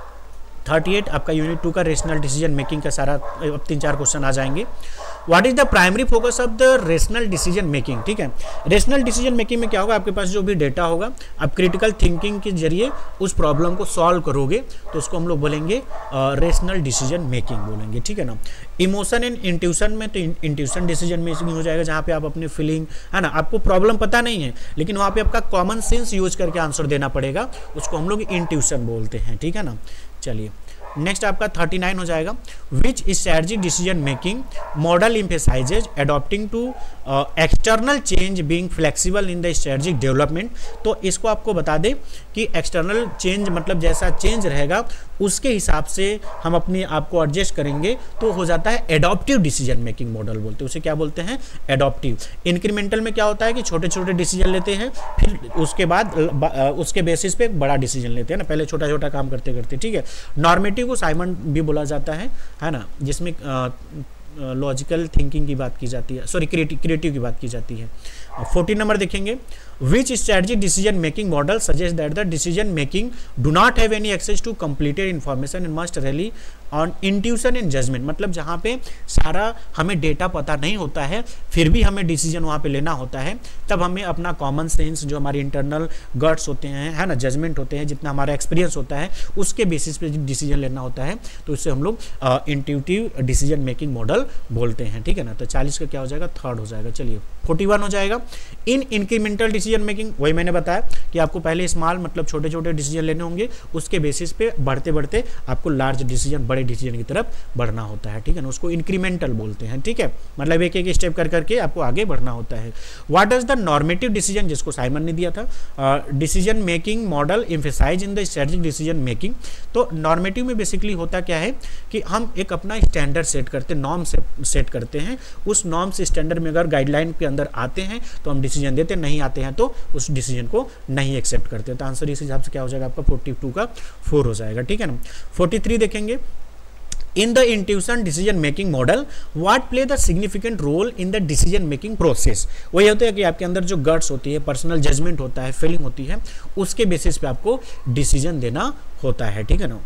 38 आपका यूनिट 2 का रेशनल डिसीजन मेकिंग का सारा अब 3-4 क्वेश्चन आ जाएंगे। What is the primary focus of the rational decision making, ठीक है। रेशनल डिसीजन मेकिंग में क्या होगा, आपके पास जो भी डेटा होगा आप क्रिटिकल थिंकिंग के जरिए उस प्रॉब्लम को सॉल्व करोगे, तो उसको हम लोग बोलेंगे रेशनल डिसीजन मेकिंग बोलेंगे, ठीक है ना। इमोशन एंड इंट्यूशन में तो इंट्यूशन डिसीजन मेकिंग हो जाएगा, जहाँ पे आप अपने फीलिंग, है ना, आपको प्रॉब्लम पता नहीं है लेकिन वहाँ पे आपका कॉमन सेंस यूज करके आंसर देना पड़ेगा, उसको हम लोग इंट्यूशन बोलते हैं, ठीक है ना। चलिए नेक्स्ट आपका 39 हो जाएगा। Which strategy decision making model emphasises adopting to external change being flexible in the strategic development. तो इसको आपको बता दें कि एक्सटर्नल चेंज मतलब जैसा चेंज रहेगा उसके हिसाब से हम अपने आप को एडजस्ट करेंगे, तो हो जाता है एडॉप्टिव डिसीजन मेकिंग मॉडल बोलते हैं, उसे क्या बोलते हैं, एडॉप्टिव। इंक्रीमेंटल में क्या होता है कि छोटे छोटे डिसीजन लेते हैं, फिर उसके बाद उसके बेसिस पे एक बड़ा डिसीजन लेते हैं ना, पहले छोटा छोटा काम करते करते, ठीक है। नॉर्मेटिव को साइमन भी बोला जाता है ना, जिसमें लॉजिकल थिंकिंग की बात की जाती है, सॉरी क्रिएटिव की बात की जाती है। 40 नंबर देखेंगे। Which strategy decision making model suggest that the decision making do not have any access to completed information and must rely on intuition and judgement, मतलब जहाँ पे सारा हमें डेटा पता नहीं होता है फिर भी हमें डिसीजन वहाँ पे लेना होता है, तब हमें अपना कॉमन सेंस जो हमारे इंटरनल गट्स होते हैं, है ना, जजमेंट होते हैं, जितना हमारा एक्सपीरियंस होता है उसके बेसिस पे डिसीजन लेना होता है, तो इससे हम लोग इंट्यूटिव डिसीजन मेकिंग मॉडल बोलते हैं, ठीक है ना। तो 40 का क्या हो जाएगा, थर्ड हो जाएगा। चलिए 41 हो जाएगा। इन इंक्रीमेंटल डिसीजन मेकिंग, वही मैंने बताया कि आपको पहले स्मॉल मतलब छोटे छोटे डिसीजन लेने होंगे, उसके बेसिस पे बढ़ते बढ़ते आपको लार्ज डिसीजन, बड़े डिसीजन की तरफ बढ़ना होता है, ठीक है ना। उसको इंक्रीमेंटल बोलते हैं, ठीक है, मतलब एक एक स्टेप कर करके आपको आगे बढ़ना होता है। What does the normative decision, जिसको साइमन ने दिया था, decision making model emphasise in the strategic decision making. तो नॉर्मेटिव में बेसिकली होता क्या है कि हम एक अपना स्टैंडर्ड सेट करते हैं, नॉर्म सेट करते हैं, उस नॉर्म से स्टैंडर्ड में अगर गाइडलाइन के अंदर आते हैं तो हम डिसीजन देते हैं, नहीं आते हैं तो उस डिसीजन को नहीं एक्सेप्ट करते। तो आंसर इस हिसाब से क्या हो जाएगा आपका 42 का 4 हो जाएगा, ठीक है ना। 43 देखेंगे। In the intuition decision making model what play the significant role in the decision making process. वही होता है कि आपके अंदर जो गट्स होती है, पर्सनल जजमेंट होता है, फीलिंग होती है, उसके बेसिस पे आपको डिसीजन देना होता है, ठीक है ना।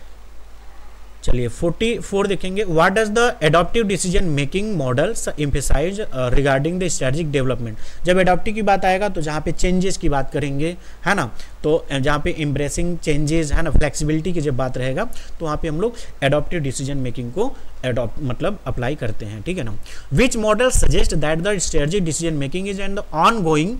चलिए 44 देखेंगे। What does the adaptive decision making model emphasize regarding the strategic development. जब एडॉप्टिव की बात आएगा तो जहाँ पे चेंजेस की बात करेंगे, है ना, तो जहाँ पे एम्ब्रेसिंग चेंजेस, है ना, फ्लेक्सिबिलिटी की जब बात रहेगा तो वहाँ पे हम लोग एडॉप्टिव डिसीजन मेकिंग को एडॉप्ट मतलब अप्लाई करते हैं, ठीक है ना। Which model suggest that the strategic decision making is and ongoing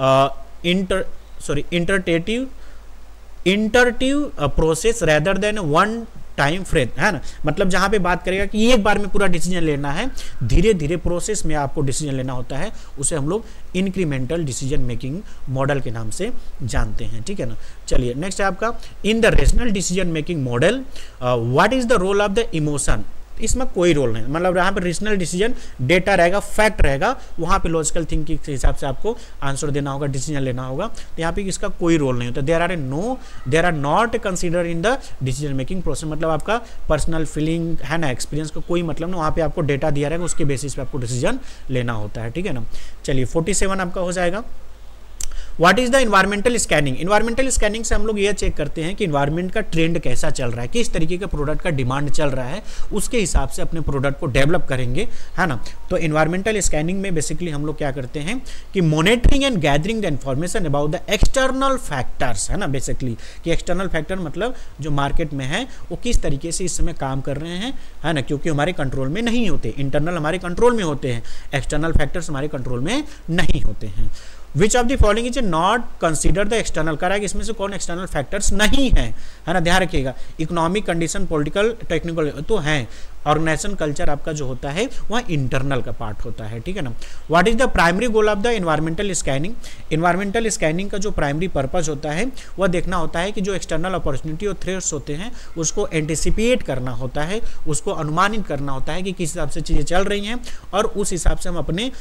iterative process rather than one time frame, है ना, मतलब जहाँ पे बात करेगा कि एक बार में पूरा डिसीजन लेना है, धीरे धीरे प्रोसेस में आपको डिसीजन लेना होता है, उसे हम लोग इंक्रीमेंटल डिसीजन मेकिंग मॉडल के नाम से जानते हैं, ठीक है ना। चलिए नेक्स्ट है आपका in the rational decision making model what is the role of the emotion. इसमें कोई रोल नहीं, मतलब यहाँ पे रेशनल डिसीजन डेटा रहेगा, फैक्ट रहेगा, वहाँ पे लॉजिकल थिंकिंग के हिसाब से आपको आंसर देना होगा, डिसीजन लेना होगा, तो यहाँ पे इसका कोई रोल नहीं होता। There are not consider in the decision making process, मतलब आपका पर्सनल फीलिंग, है ना, एक्सपीरियंस का कोई मतलब नहीं, वहाँ पे आपको डेटा दिया रहेगा, उसके बेसिस पे आपको डिसीजन लेना होता है, ठीक है ना। चलिए 47 आपका हो जाएगा। What is the environmental scanning? Environmental scanning से हम लोग ये चेक करते हैं कि इन्वायरमेंट का ट्रेंड कैसा चल रहा है, किस तरीके के प्रोडक्ट का डिमांड चल रहा है, उसके हिसाब से अपने प्रोडक्ट को डेवलप करेंगे, है ना। तो इन्वायरमेंटल स्कैनिंग में बेसिकली हम लोग क्या करते हैं कि monitoring and gathering the information about the external factors, है ना, बेसिकली कि एक्सटर्नल फैक्टर मतलब जो मार्केट में है वो किस तरीके से इस समय काम कर रहे हैं, है ना, क्योंकि हमारे कंट्रोल में नहीं होते, इंटरनल हमारे कंट्रोल में होते हैं, एक्सटर्नल फैक्टर्स हमारे कंट्रोल में नहीं होते हैं। Which of the following is not consider the external, कह रहा है कि इसमें से कौन एक्सटर्नल फैक्टर्स नहीं है, है ना, ध्यान रखिएगा। इकोनॉमिक कंडीशन, पॉलिटिकल, टेक्निकल तो हैं, ऑर्गेनाइजेशन कल्चर आपका जो होता है वह इंटरनल का पार्ट होता है, ठीक है ना। What is the primary goal of the environmental scanning? Environmental scanning का जो प्राइमरी पर्पस होता है वह देखना होता है कि जो एक्सटर्नल अपॉर्चुनिटी और थ्रेट्स होते हैं उसको एंटिसिपेट करना होता है, उसको अनुमानित करना होता है कि किस हिसाब से चीज़ें चल रही हैं और उस हिसाब से हम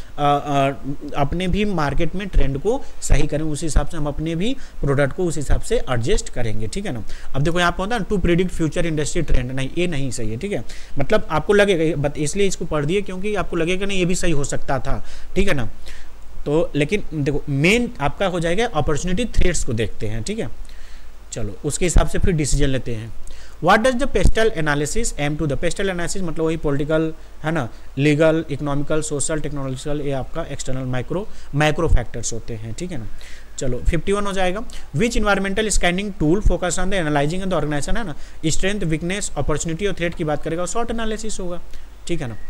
अपने भी मार्केट में ट्रेंड को सही करें, उस हिसाब से हम अपने भी प्रोडक्ट को उस हिसाब से एडजस्ट करेंगे, ठीक है ना। अब देखो यहाँ पे होता है to predict future industry trend, नहीं ये नहीं सही है, ठीक है, मतलब आपको लगेगा, इसलिए इसको पढ़ दिए क्योंकि आपको लगेगा नहीं ये भी सही हो सकता था, ठीक है ना। तो लेकिन देखो मेन आपका हो जाएगा अपॉर्चुनिटी थ्रेट्स को देखते हैं, ठीक है, चलो उसके हिसाब से फिर डिसीजन लेते हैं। What does the PESTLE analysis aim to the? PESTLE analysis मतलब वही पॉलिटिकल, है ना, लीगल, इकोनॉमिकल, सोशल, टेक्नोलॉजिकल, ये आपका एक्सटर्नल माइक्रो फैक्टर्स होते हैं, ठीक है ना। चलो 51 हो जाएगा। Which environmental scanning tool focus on the analyzing and the organization, है ना, स्ट्रेंथ, वीकनेस, अपॉर्चुनिटी और थ्रेट की बात करेगा, शॉर्ट एनालिसिस होगा, ठीक है ना।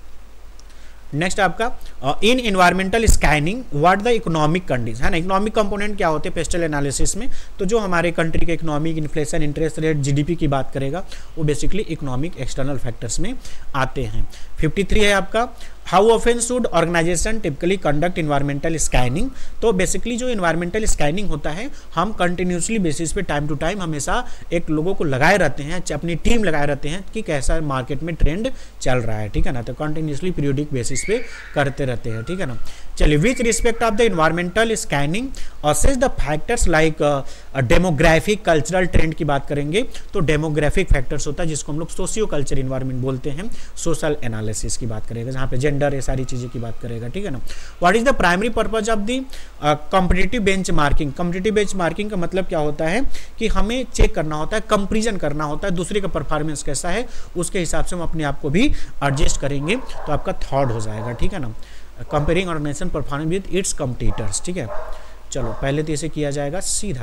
नेक्स्ट आपका in environmental scanning what the economic condition, है ना, इकोनॉमिक कंपोनेंट क्या होते हैं पेस्टल एनालिसिस में, तो जो हमारे कंट्री के economic, inflation, interest rate, GDP की बात करेगा वो बेसिकली इकोनॉमिक एक्सटर्नल फैक्टर्स में आते हैं। 53 है आपका how often should organization typically conduct environmental scanning, तो बेसिकली जो इन्वायरमेंटल स्कैनिंग होता है हम कंटिन्यूसली बेसिस पे टाइम टू टाइम हमेशा एक लोगों को लगाए रहते हैं, अपनी टीम लगाए रहते हैं कि कैसा मार्केट में ट्रेंड चल रहा है, ठीक है ना, तो कंटिन्यूसली पीरियोडिक बेसिस पे करते रहते हैं, ठीक है ना। चलिए which respect of the environmental scanning assess the factors like demographic, cultural trend की बात करेंगे तो डेमोग्राफिक फैक्टर्स होता है जिसको हम लोग सोशियो कल्चर इन्वायरमेंट बोलते हैं, सोशल एनालिसिस की बात करेगा जहाँ पे जेंडर ये सारी चीज़ें की बात करेगा, ठीक है ना। What is the primary purpose of the competitive benchmarking? Competitive benchmarking का मतलब क्या होता है कि हमें चेक करना होता है, कंपेरिजन करना होता है, दूसरे का परफॉर्मेंस कैसा है उसके हिसाब से हम अपने आप को भी एडजस्ट करेंगे, तो आपका थर्ड हो जाएगा, ठीक है ना, comparing organization performance with its competitors, ठीक है। चलो पहले तो इसे किया जाएगा सीधा,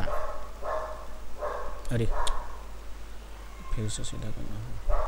अरे फिर से सीधा करना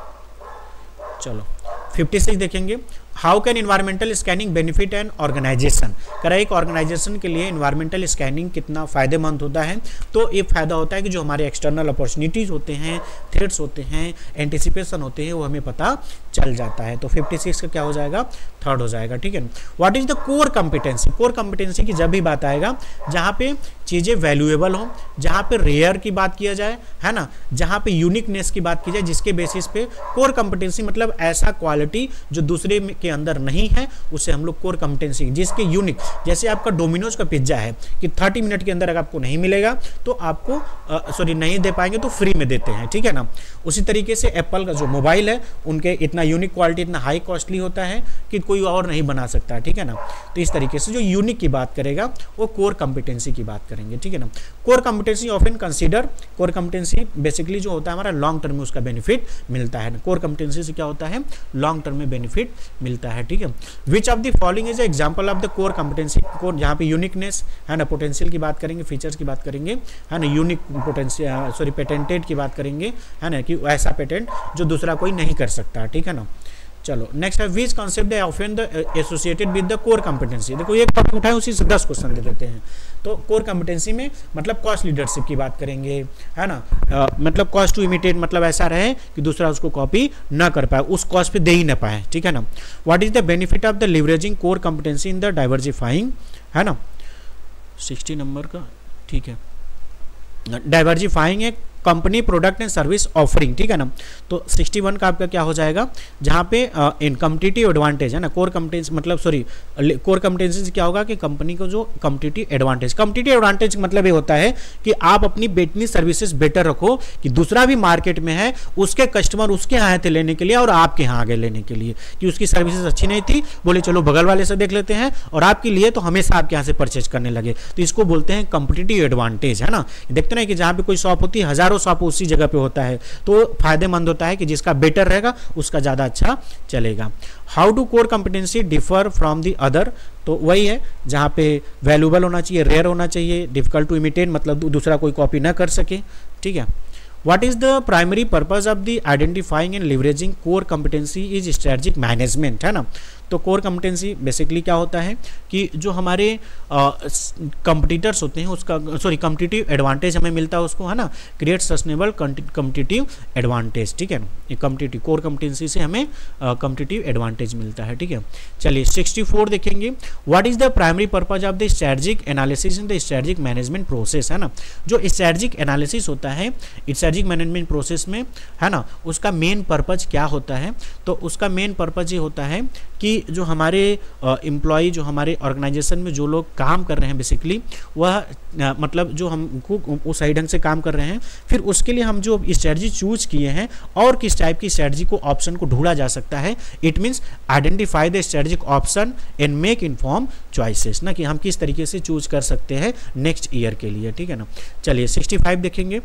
है। चलो 56 देखेंगे how can environmental scanning benefit an organization, कह रहा है एक ऑर्गेनाइजेशन के लिए इन्वायरमेंटल स्कैनिंग कितना फायदेमंद होता है, तो ये फायदा होता है कि जो हमारे एक्सटर्नल अपॉर्चुनिटीज़ होते हैं, थ्रेट्स होते हैं, एंटिसिपेशन होते हैं, वो हमें पता चल जाता है। तो 56 का क्या हो जाएगा, थर्ड हो जाएगा, ठीक है। What is the core competency? Core competency की जब भी बात आएगा जहाँ पे चीज़ें वैल्यूएबल हों, जहाँ पे रेयर की बात किया जाए, है ना, जहाँ पे यूनिकनेस की बात की जाए, जिसके बेसिस पे कोर कॉम्पिटेंसी मतलब ऐसा क्वालिटी जो दूसरे के अंदर नहीं है उसे हम लोग कोर कॉम्पिटेंसी, जिसके यूनिक, जैसे आपका डोमिनोज का पिज्जा है कि 30 मिनट के अंदर अगर आपको नहीं मिलेगा तो आपको नहीं दे पाएंगे तो फ्री में देते हैं, ठीक है ना। उसी तरीके से एप्पल का जो मोबाइल है उनके इतना यूनिक क्वालिटी, इतना हाई कॉस्टली होता है कि कोई और नहीं बना सकता, ठीक है ना। तो इस तरीके से जो यूनिक की बात करेगा वो कोर कॉम्पिटेंसी की बात करेंगे, ठीक है ना। Core competency often consider, core competency basically जो होता है हमारा लॉन्ग टर्म में उसका बेनिफिट मिलता है। कोर कॉम्पिटेंसी से क्या होता है, लॉन्ग टर्म में बेनिफिट मिलता है, ठीक है। Which of the following is example of the core competency? Core जहाँ पे यूनिकनेस है ना, पोटेंशियल की बात करेंगे, फीचर्स की बात करेंगे, है ना, यूनिक पोटेंशियल सॉरी पेटेंटेड की बात करेंगे, है ना, कि ऐसा पेटेंट जो दूसरा कोई नहीं कर सकता, ठीक है ना। चलो नेक्स्ट है विच कॉन्सेप्ट है often the associated with the core competency. देखो एक टॉपिक उठाए उसी से 10 क्वेश्चन दे देते हैं। तो कोर कॉम्पिटेंसी में मतलब कॉस्ट लीडरशिप की बात करेंगे, है ना, मतलब कॉस्ट टू इमिटेट, मतलब ऐसा रहे कि दूसरा उसको कॉपी ना कर पाए, उस कॉस्ट पे दे ही ना पाए, ठीक है ना। What is the benefit of the leveraging core competency in the diversifying, है ना, 60 नंबर का, ठीक है। Diversifying a company product and service offering, ठीक है ना। तो 61 का आपका क्या हो जाएगा, जहाँ पे इन कॉम्पिटिटिव एडवांटेज है ना, कोर कॉम्पिटेंसी मतलब कोर कॉम्पिटेंसी से क्या होगा कि कंपनी को जो कॉम्पिटिटिव एडवांटेज मतलब ये होता है कि आप अपनी बेटनी सर्विसेज बेटर रखो कि दूसरा भी मार्केट में है, उसके कस्टमर उसके यहाँ थे लेने के लिए और आपके यहाँ आ गए लेने के लिए, कि उसकी सर्विसेज अच्छी नहीं थी, बोले चलो बगल वाले से देख लेते हैं, और आपके लिए तो हमेशा आपके यहाँ से परचेज करने लगे। तो इसको बोलते हैं कॉम्पिटिटिव एडवांटेज, है ना। देखते ना कि जहाँ पे कोई शॉप होती है, हजारों शॉप उसी जगह पे होता है, तो फायदेमंद होता है कि जिसका बेटर रहेगा उसका ज़्यादा अच्छा चलेगा। How do core competency differ from the other, तो वही है जहाँ पे वैल्यूबल होना चाहिए, रेयर होना चाहिए, डिफिकल्ट टू इमिटेट मतलब दूसरा कोई कॉपी ना कर सके, ठीक है। What is the primary purpose of the identifying and leveraging core competency is strategic management, है ना। तो कोर कॉम्पिटेंसी बेसिकली क्या होता है कि जो हमारे कंपटीटर्स होते हैं उसका कॉम्पिटिटिव एडवांटेज हमें मिलता है उसको, है ना, क्रिएट सस्टेनेबल कॉम्पिटिटिव एडवांटेज, ठीक है। ये कॉम्पिटिटिव कोर कॉम्पिटेंसी से हमें कॉम्पिटिटिव एडवांटेज मिलता है, ठीक है। चलिए 64 देखेंगे, what is the primary purpose of the strategic analysis in the strategic management process, है ना। जो स्ट्रेटजिक एनालिसिस होता है स्ट्रेटजिक मैनेजमेंट प्रोसेस में, है ना, उसका मेन पर्पज क्या होता है, तो उसका मेन पर्पज ये होता है कि जो हमारे एम्प्लॉय जो हमारे ऑर्गेनाइजेशन में जो लोग काम कर रहे हैं बेसिकली वह मतलब जो हमको उस सही ढंग से काम कर रहे हैं, फिर उसके लिए हम जो स्ट्रेटजी चूज किए हैं और किस टाइप की स्ट्रेटजी को ऑप्शन को ढूंढा जा सकता है। It means identify the strategic option and make inform choices, ना कि हम किस तरीके से चूज कर सकते हैं नेक्स्ट ईयर के लिए, ठीक है ना। चलिए 65 देखेंगे,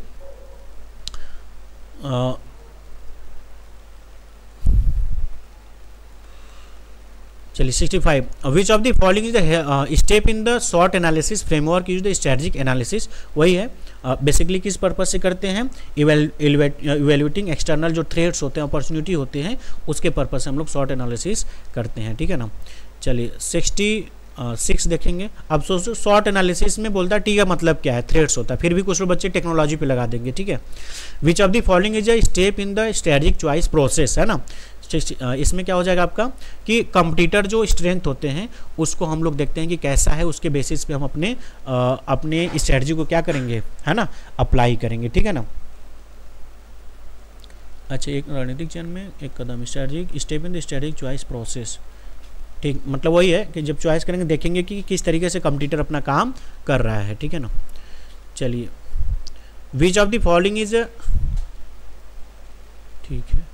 चलिए 65, which of the following is the step in the SWOT analysis framework use the strategic analysis, वही है बेसिकली किस पर्पज से करते हैं, इवेल्युएटिंग एक्सटर्नल जो थ्रेट्स होते हैं अपॉर्चुनिटी होते हैं उसके पर्पज से हम लोग शॉर्ट एनालिसिस करते हैं, ठीक है ना। चलिए 66 देखेंगे, अब सोचो शॉर्ट एनालिसिस में बोलता है ठीक है मतलब क्या है, थ्रेट्स होता है, फिर भी कुछ लोग बच्चे टेक्नोलॉजी पे लगा देंगे, ठीक है। Which of the following is a step in the strategic choice process, है ना। इसमें क्या हो जाएगा आपका कि कंपटीटर जो स्ट्रेंथ होते हैं उसको हम लोग देखते हैं कि कैसा है, उसके बेसिस पे हम अपने स्ट्रेटजी को क्या करेंगे, है ना, अप्लाई करेंगे, ठीक है ना। अच्छा, एक रणनीतिक चयन में एक कदम, strategic step in the strategic choice process, ठीक, मतलब वही है कि जब चॉइस करेंगे देखेंगे कि किस तरीके से कंपटीटर अपना काम कर रहा है, ठीक है ना। चलिए which of the following is, ठीक है,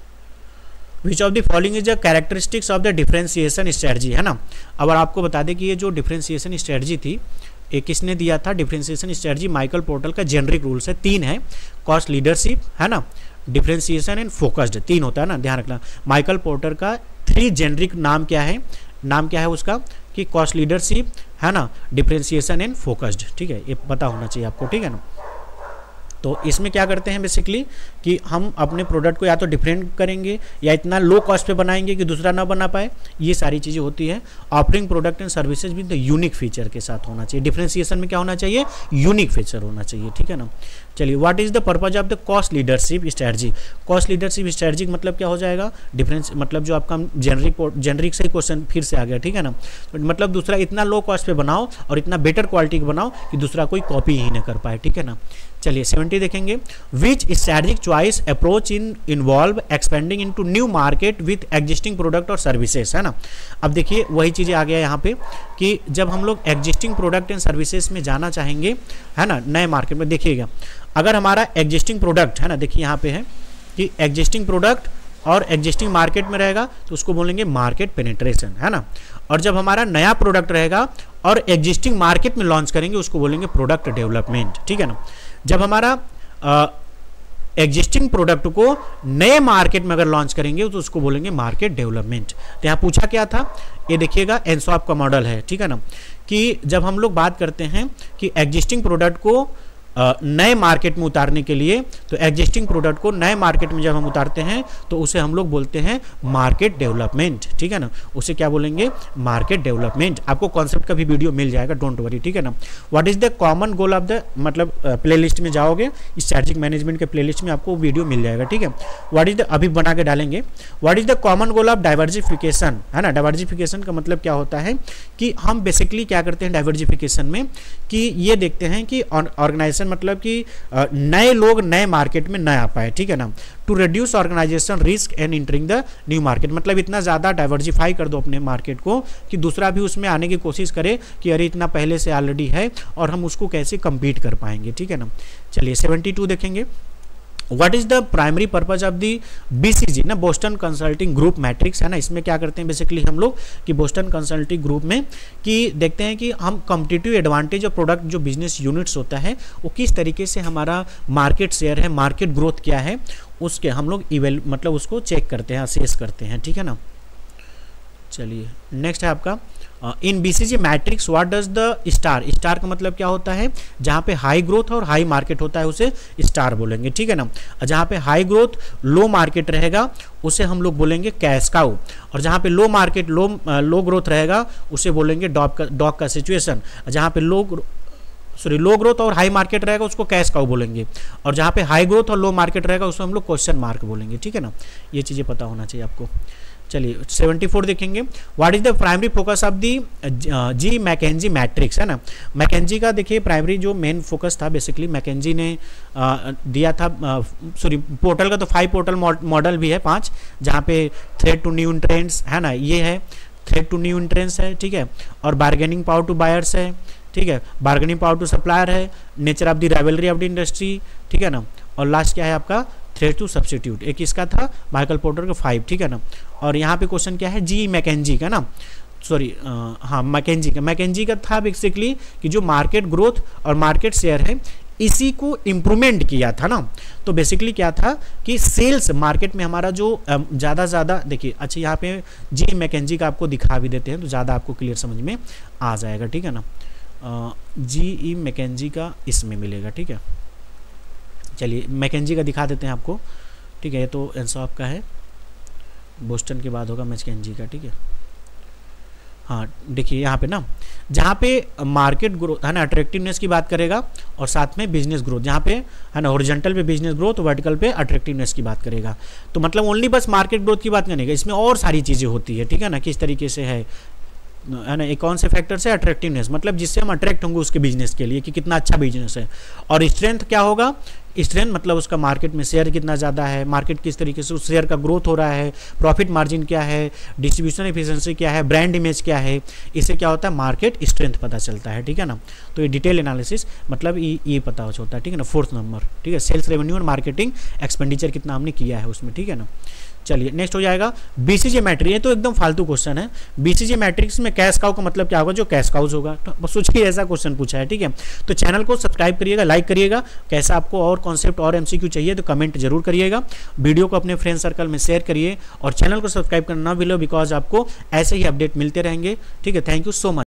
which of the following is the characteristics of the differentiation strategy, है ना। अब आपको बता दें कि ये जो डिफरेंशिएशन स्ट्रेटजी थी ये किसने दिया था, डिफरेंशिएशन स्ट्रेटजी माइकल पोर्टर का जेनरिक रूल्स है, 3 है, कॉस्ट लीडरशिप, है ना, डिफरेंशिएशन एंड फोकस्ड, 3 होता है ना, ध्यान रखना। माइकल पोर्टर का 3 जेनरिक नाम क्या है उसका कि कॉस्ट लीडरशिप, है ना, डिफरेंशिएशन एंड फोकस्ड, ठीक है, ये पता होना चाहिए आपको, ठीक है ना। तो इसमें क्या करते हैं बेसिकली कि हम अपने प्रोडक्ट को या तो डिफरेंट करेंगे या इतना लो कॉस्ट पे बनाएंगे कि दूसरा ना बना पाए, ये सारी चीज़ें होती है। Offering product and services with the unique feature के साथ होना चाहिए, डिफरेंशिएशन में क्या होना चाहिए, यूनिक फीचर होना चाहिए, ठीक है ना। चलिए what is the purpose of the cost leadership strategy, cost leadership strategy मतलब क्या हो जाएगा, डिफरेंस मतलब जो आपका जेनरिक से ही क्वेश्चन फिर से आ गया, ठीक है ना। मतलब दूसरा इतना लो कॉस्ट पे बनाओ और इतना बेटर क्वालिटी का बनाओ कि दूसरा कोई कॉपी ही ना कर पाए, ठीक है ना। चलिए 70 देखेंगे, which strategic choice approach involve expanding into new market with existing product और सर्विसेज, है ना। अब देखिए वही चीज़ें आ गया यहाँ पे कि जब हम लोग एग्जिस्टिंग प्रोडक्ट एंड सर्विसेज में जाना चाहेंगे, है ना, नए मार्केट में, देखिएगा अगर हमारा एग्जिस्टिंग प्रोडक्ट, है ना, देखिए यहाँ पे है कि एग्जिस्टिंग प्रोडक्ट और एग्जिस्टिंग मार्केट में रहेगा तो उसको बोलेंगे मार्केट पेनिट्रेशन, है ना। और जब हमारा नया प्रोडक्ट रहेगा और एग्जिस्टिंग मार्केट में लॉन्च करेंगे उसको बोलेंगे प्रोडक्ट डेवलपमेंट, ठीक है ना। जब हमारा एग्जिस्टिंग प्रोडक्ट को नए मार्केट में अगर लॉन्च करेंगे तो उसको बोलेंगे मार्केट डेवलपमेंट। तो यहाँ पूछा क्या था, ये देखिएगा एनसॉप का मॉडल है, ठीक है ना, कि जब हम लोग बात करते हैं कि एग्जिस्टिंग प्रोडक्ट को नए मार्केट में उतारने के लिए, तो एग्जिस्टिंग प्रोडक्ट को नए मार्केट में जब हम उतारते हैं तो उसे हम लोग बोलते हैं मार्केट डेवलपमेंट, ठीक है ना, उसे क्या बोलेंगे, मार्केट डेवलपमेंट। आपको कॉन्सेप्ट का भी वीडियो मिल जाएगा, डोंट वरी, ठीक है ना। What is the common goal of the, मतलब प्लेलिस्ट में जाओगे स्ट्रेटजिक मैनेजमेंट के प्लेलिस्ट में आपको वीडियो मिल जाएगा, ठीक है। व्हाट इज द, अभी बना के डालेंगे, what is the common goal of diversification, है ना। डाइवर्सिफिकेशन का मतलब क्या होता है कि हम बेसिकली क्या करते हैं डाइवर्सिफिकेशन में कि ये देखते हैं कि ऑर्गेनाइजेशन ऑर्गेनाइजेशन मतलब कि नए लोग नए मार्केट में न आ पाए, ठीक है ना। To reduce organization risk and entering the new market, मतलब इतना ज़्यादा डाइवर्सिफाई कर दो अपने मार्केट को कि दूसरा भी उसमें आने की कोशिश करे कि अरे इतना पहले से ऑलरेडी है और हम उसको कैसे कम्पीट कर पाएंगे, ठीक है ना। चलिए 72 देखेंगे। What is the primary purpose of the BCG ना, बोस्टन कंसल्टिंग ग्रुप मैट्रिक्स, है ना। इसमें क्या करते हैं बेसिकली हम लोग कि बोस्टन कंसल्टिंग ग्रुप में कि देखते हैं कि हम कॉम्पिटिटिव एडवांटेज और प्रोडक्ट जो बिजनेस यूनिट्स होता है वो किस तरीके से हमारा मार्केट शेयर है, मार्केट ग्रोथ क्या है, उसके हम लोग मतलब उसको चेक करते हैं, असेस करते हैं, ठीक है ना। चलिए नेक्स्ट है आपका in BCG matrix what does the star, star का मतलब क्या होता है, जहाँ पे हाई ग्रोथ और हाई मार्केट होता है उसे स्टार बोलेंगे, ठीक है ना। जहाँ पे हाई ग्रोथ लो मार्केट रहेगा उसे हम लोग बोलेंगे कैश काउ, और जहाँ पे लो मार्केट लो ग्रोथ रहेगा उसे बोलेंगे डॉग का सिचुएशन। जहाँ पे लो ग्रोथ और हाई मार्केट रहेगा उसको कैश काउ बोलेंगे, और जहाँ पे हाई ग्रोथ और लो मार्केट रहेगा उसको हम लोग क्वेश्चन मार्क बोलेंगे, ठीक है ना। ये चीज़ें पता होना चाहिए आपको। चलिए 74 देखेंगे। What is the primary focus of the GE McKinsey matrix, है ना। मैकेंजी का देखिए प्राइमरी जो मेन फोकस था बेसिकली मैकेंजी ने दिया था, पोर्टल का तो 5 पोर्टल मॉडल भी है 5, जहाँ पे थ्रेट टू न्यू एंट्रेंट्स, है ना, ये है थ्रेट टू न्यू एंट्रेंट्स है, ठीक है, और बार्गेनिंग पावर टू बायर्स है, ठीक है, बार्गेनिंग पावर टू सप्लायर है, nature of the rivalry of the industry, ठीक है ना, और लास्ट क्या है आपका थ्रेट टू सब्स्टिट्यूट। एक इसका था माइकल पोर्टर का 5, ठीक है ना। और यहाँ पे क्वेश्चन क्या है जी मैकेंजी का ना, हाँ मैकेंजी का था बेसिकली कि जो मार्केट ग्रोथ और मार्केट शेयर है इसी को इम्प्रूवमेंट किया था ना। तो बेसिकली क्या था कि सेल्स मार्केट में हमारा जो ज़्यादा देखिए, अच्छा यहाँ पे जी मैकेंजी का आपको दिखा भी देते हैं तो ज़्यादा आपको क्लियर समझ में आ जाएगा, ठीक है ना। जी मैकेंजी का इसमें मिलेगा, ठीक है। चलिए मैकेंजी का दिखा देते हैं आपको, ठीक है। ये तो आंसर आपका है, बोस्टन के बाद होगा मैकेंजी का, ठीक है। हाँ देखिए यहाँ पे ना, जहाँ पे मार्केट ग्रोथ है ना अट्रैक्टिवनेस की बात करेगा, और साथ में बिजनेस ग्रोथ, जहाँ पे है ना हॉरिजॉन्टल पे बिजनेस ग्रोथ, वर्टिकल पे अट्रैक्टिवनेस की बात करेगा। तो मतलब ओनली बस मार्केट ग्रोथ की बात करेगा, इसमें और सारी चीज़ें होती है, ठीक है ना, किस तरीके से है ना। एक कौन से फैक्टर से अट्रैक्टिवनेस, मतलब जिससे हम अट्रैक्ट होंगे उसके बिजनेस के लिए कि कितना अच्छा बिजनेस है, और स्ट्रेंथ क्या होगा, स्ट्रेंथ मतलब उसका मार्केट में शेयर कितना ज़्यादा है, मार्केट किस तरीके से उस शेयर का ग्रोथ हो रहा है, प्रॉफिट मार्जिन क्या है, डिस्ट्रीब्यूशन एफिशिएंसी क्या है, ब्रांड इमेज क्या है, इससे क्या होता है मार्केट स्ट्रेंथ पता चलता है, ठीक है ना। तो ये डिटेल एनालिसिस मतलब ये पता होता है, ठीक है ना। 4th नंबर, ठीक है, सेल्स रेवेन्यू और मार्केटिंग एक्सपेंडिचर कितना हमने किया है उसमें, ठीक है ना। चलिए नेक्स्ट हो जाएगा BCG मैट्रिक्स। ये तो एकदम फालतू क्वेश्चन है। BCG मैट्रिक्स में कैश काउ का मतलब क्या होगा, जो कैश काउज होगा, तो सोचिए ऐसा क्वेश्चन पूछा है, ठीक है। तो चैनल को सब्सक्राइब करिएगा, लाइक करिएगा। कैसा आपको और कॉन्सेप्ट और MCQ चाहिए तो कमेंट जरूर करिएगा। वीडियो को अपने फ्रेंड सर्कल में शेयर करिए और चैनल को सब्सक्राइब करना ना भूलो, बिकॉज आपको ऐसे ही अपडेट मिलते रहेंगे, ठीक है। Thank you so much.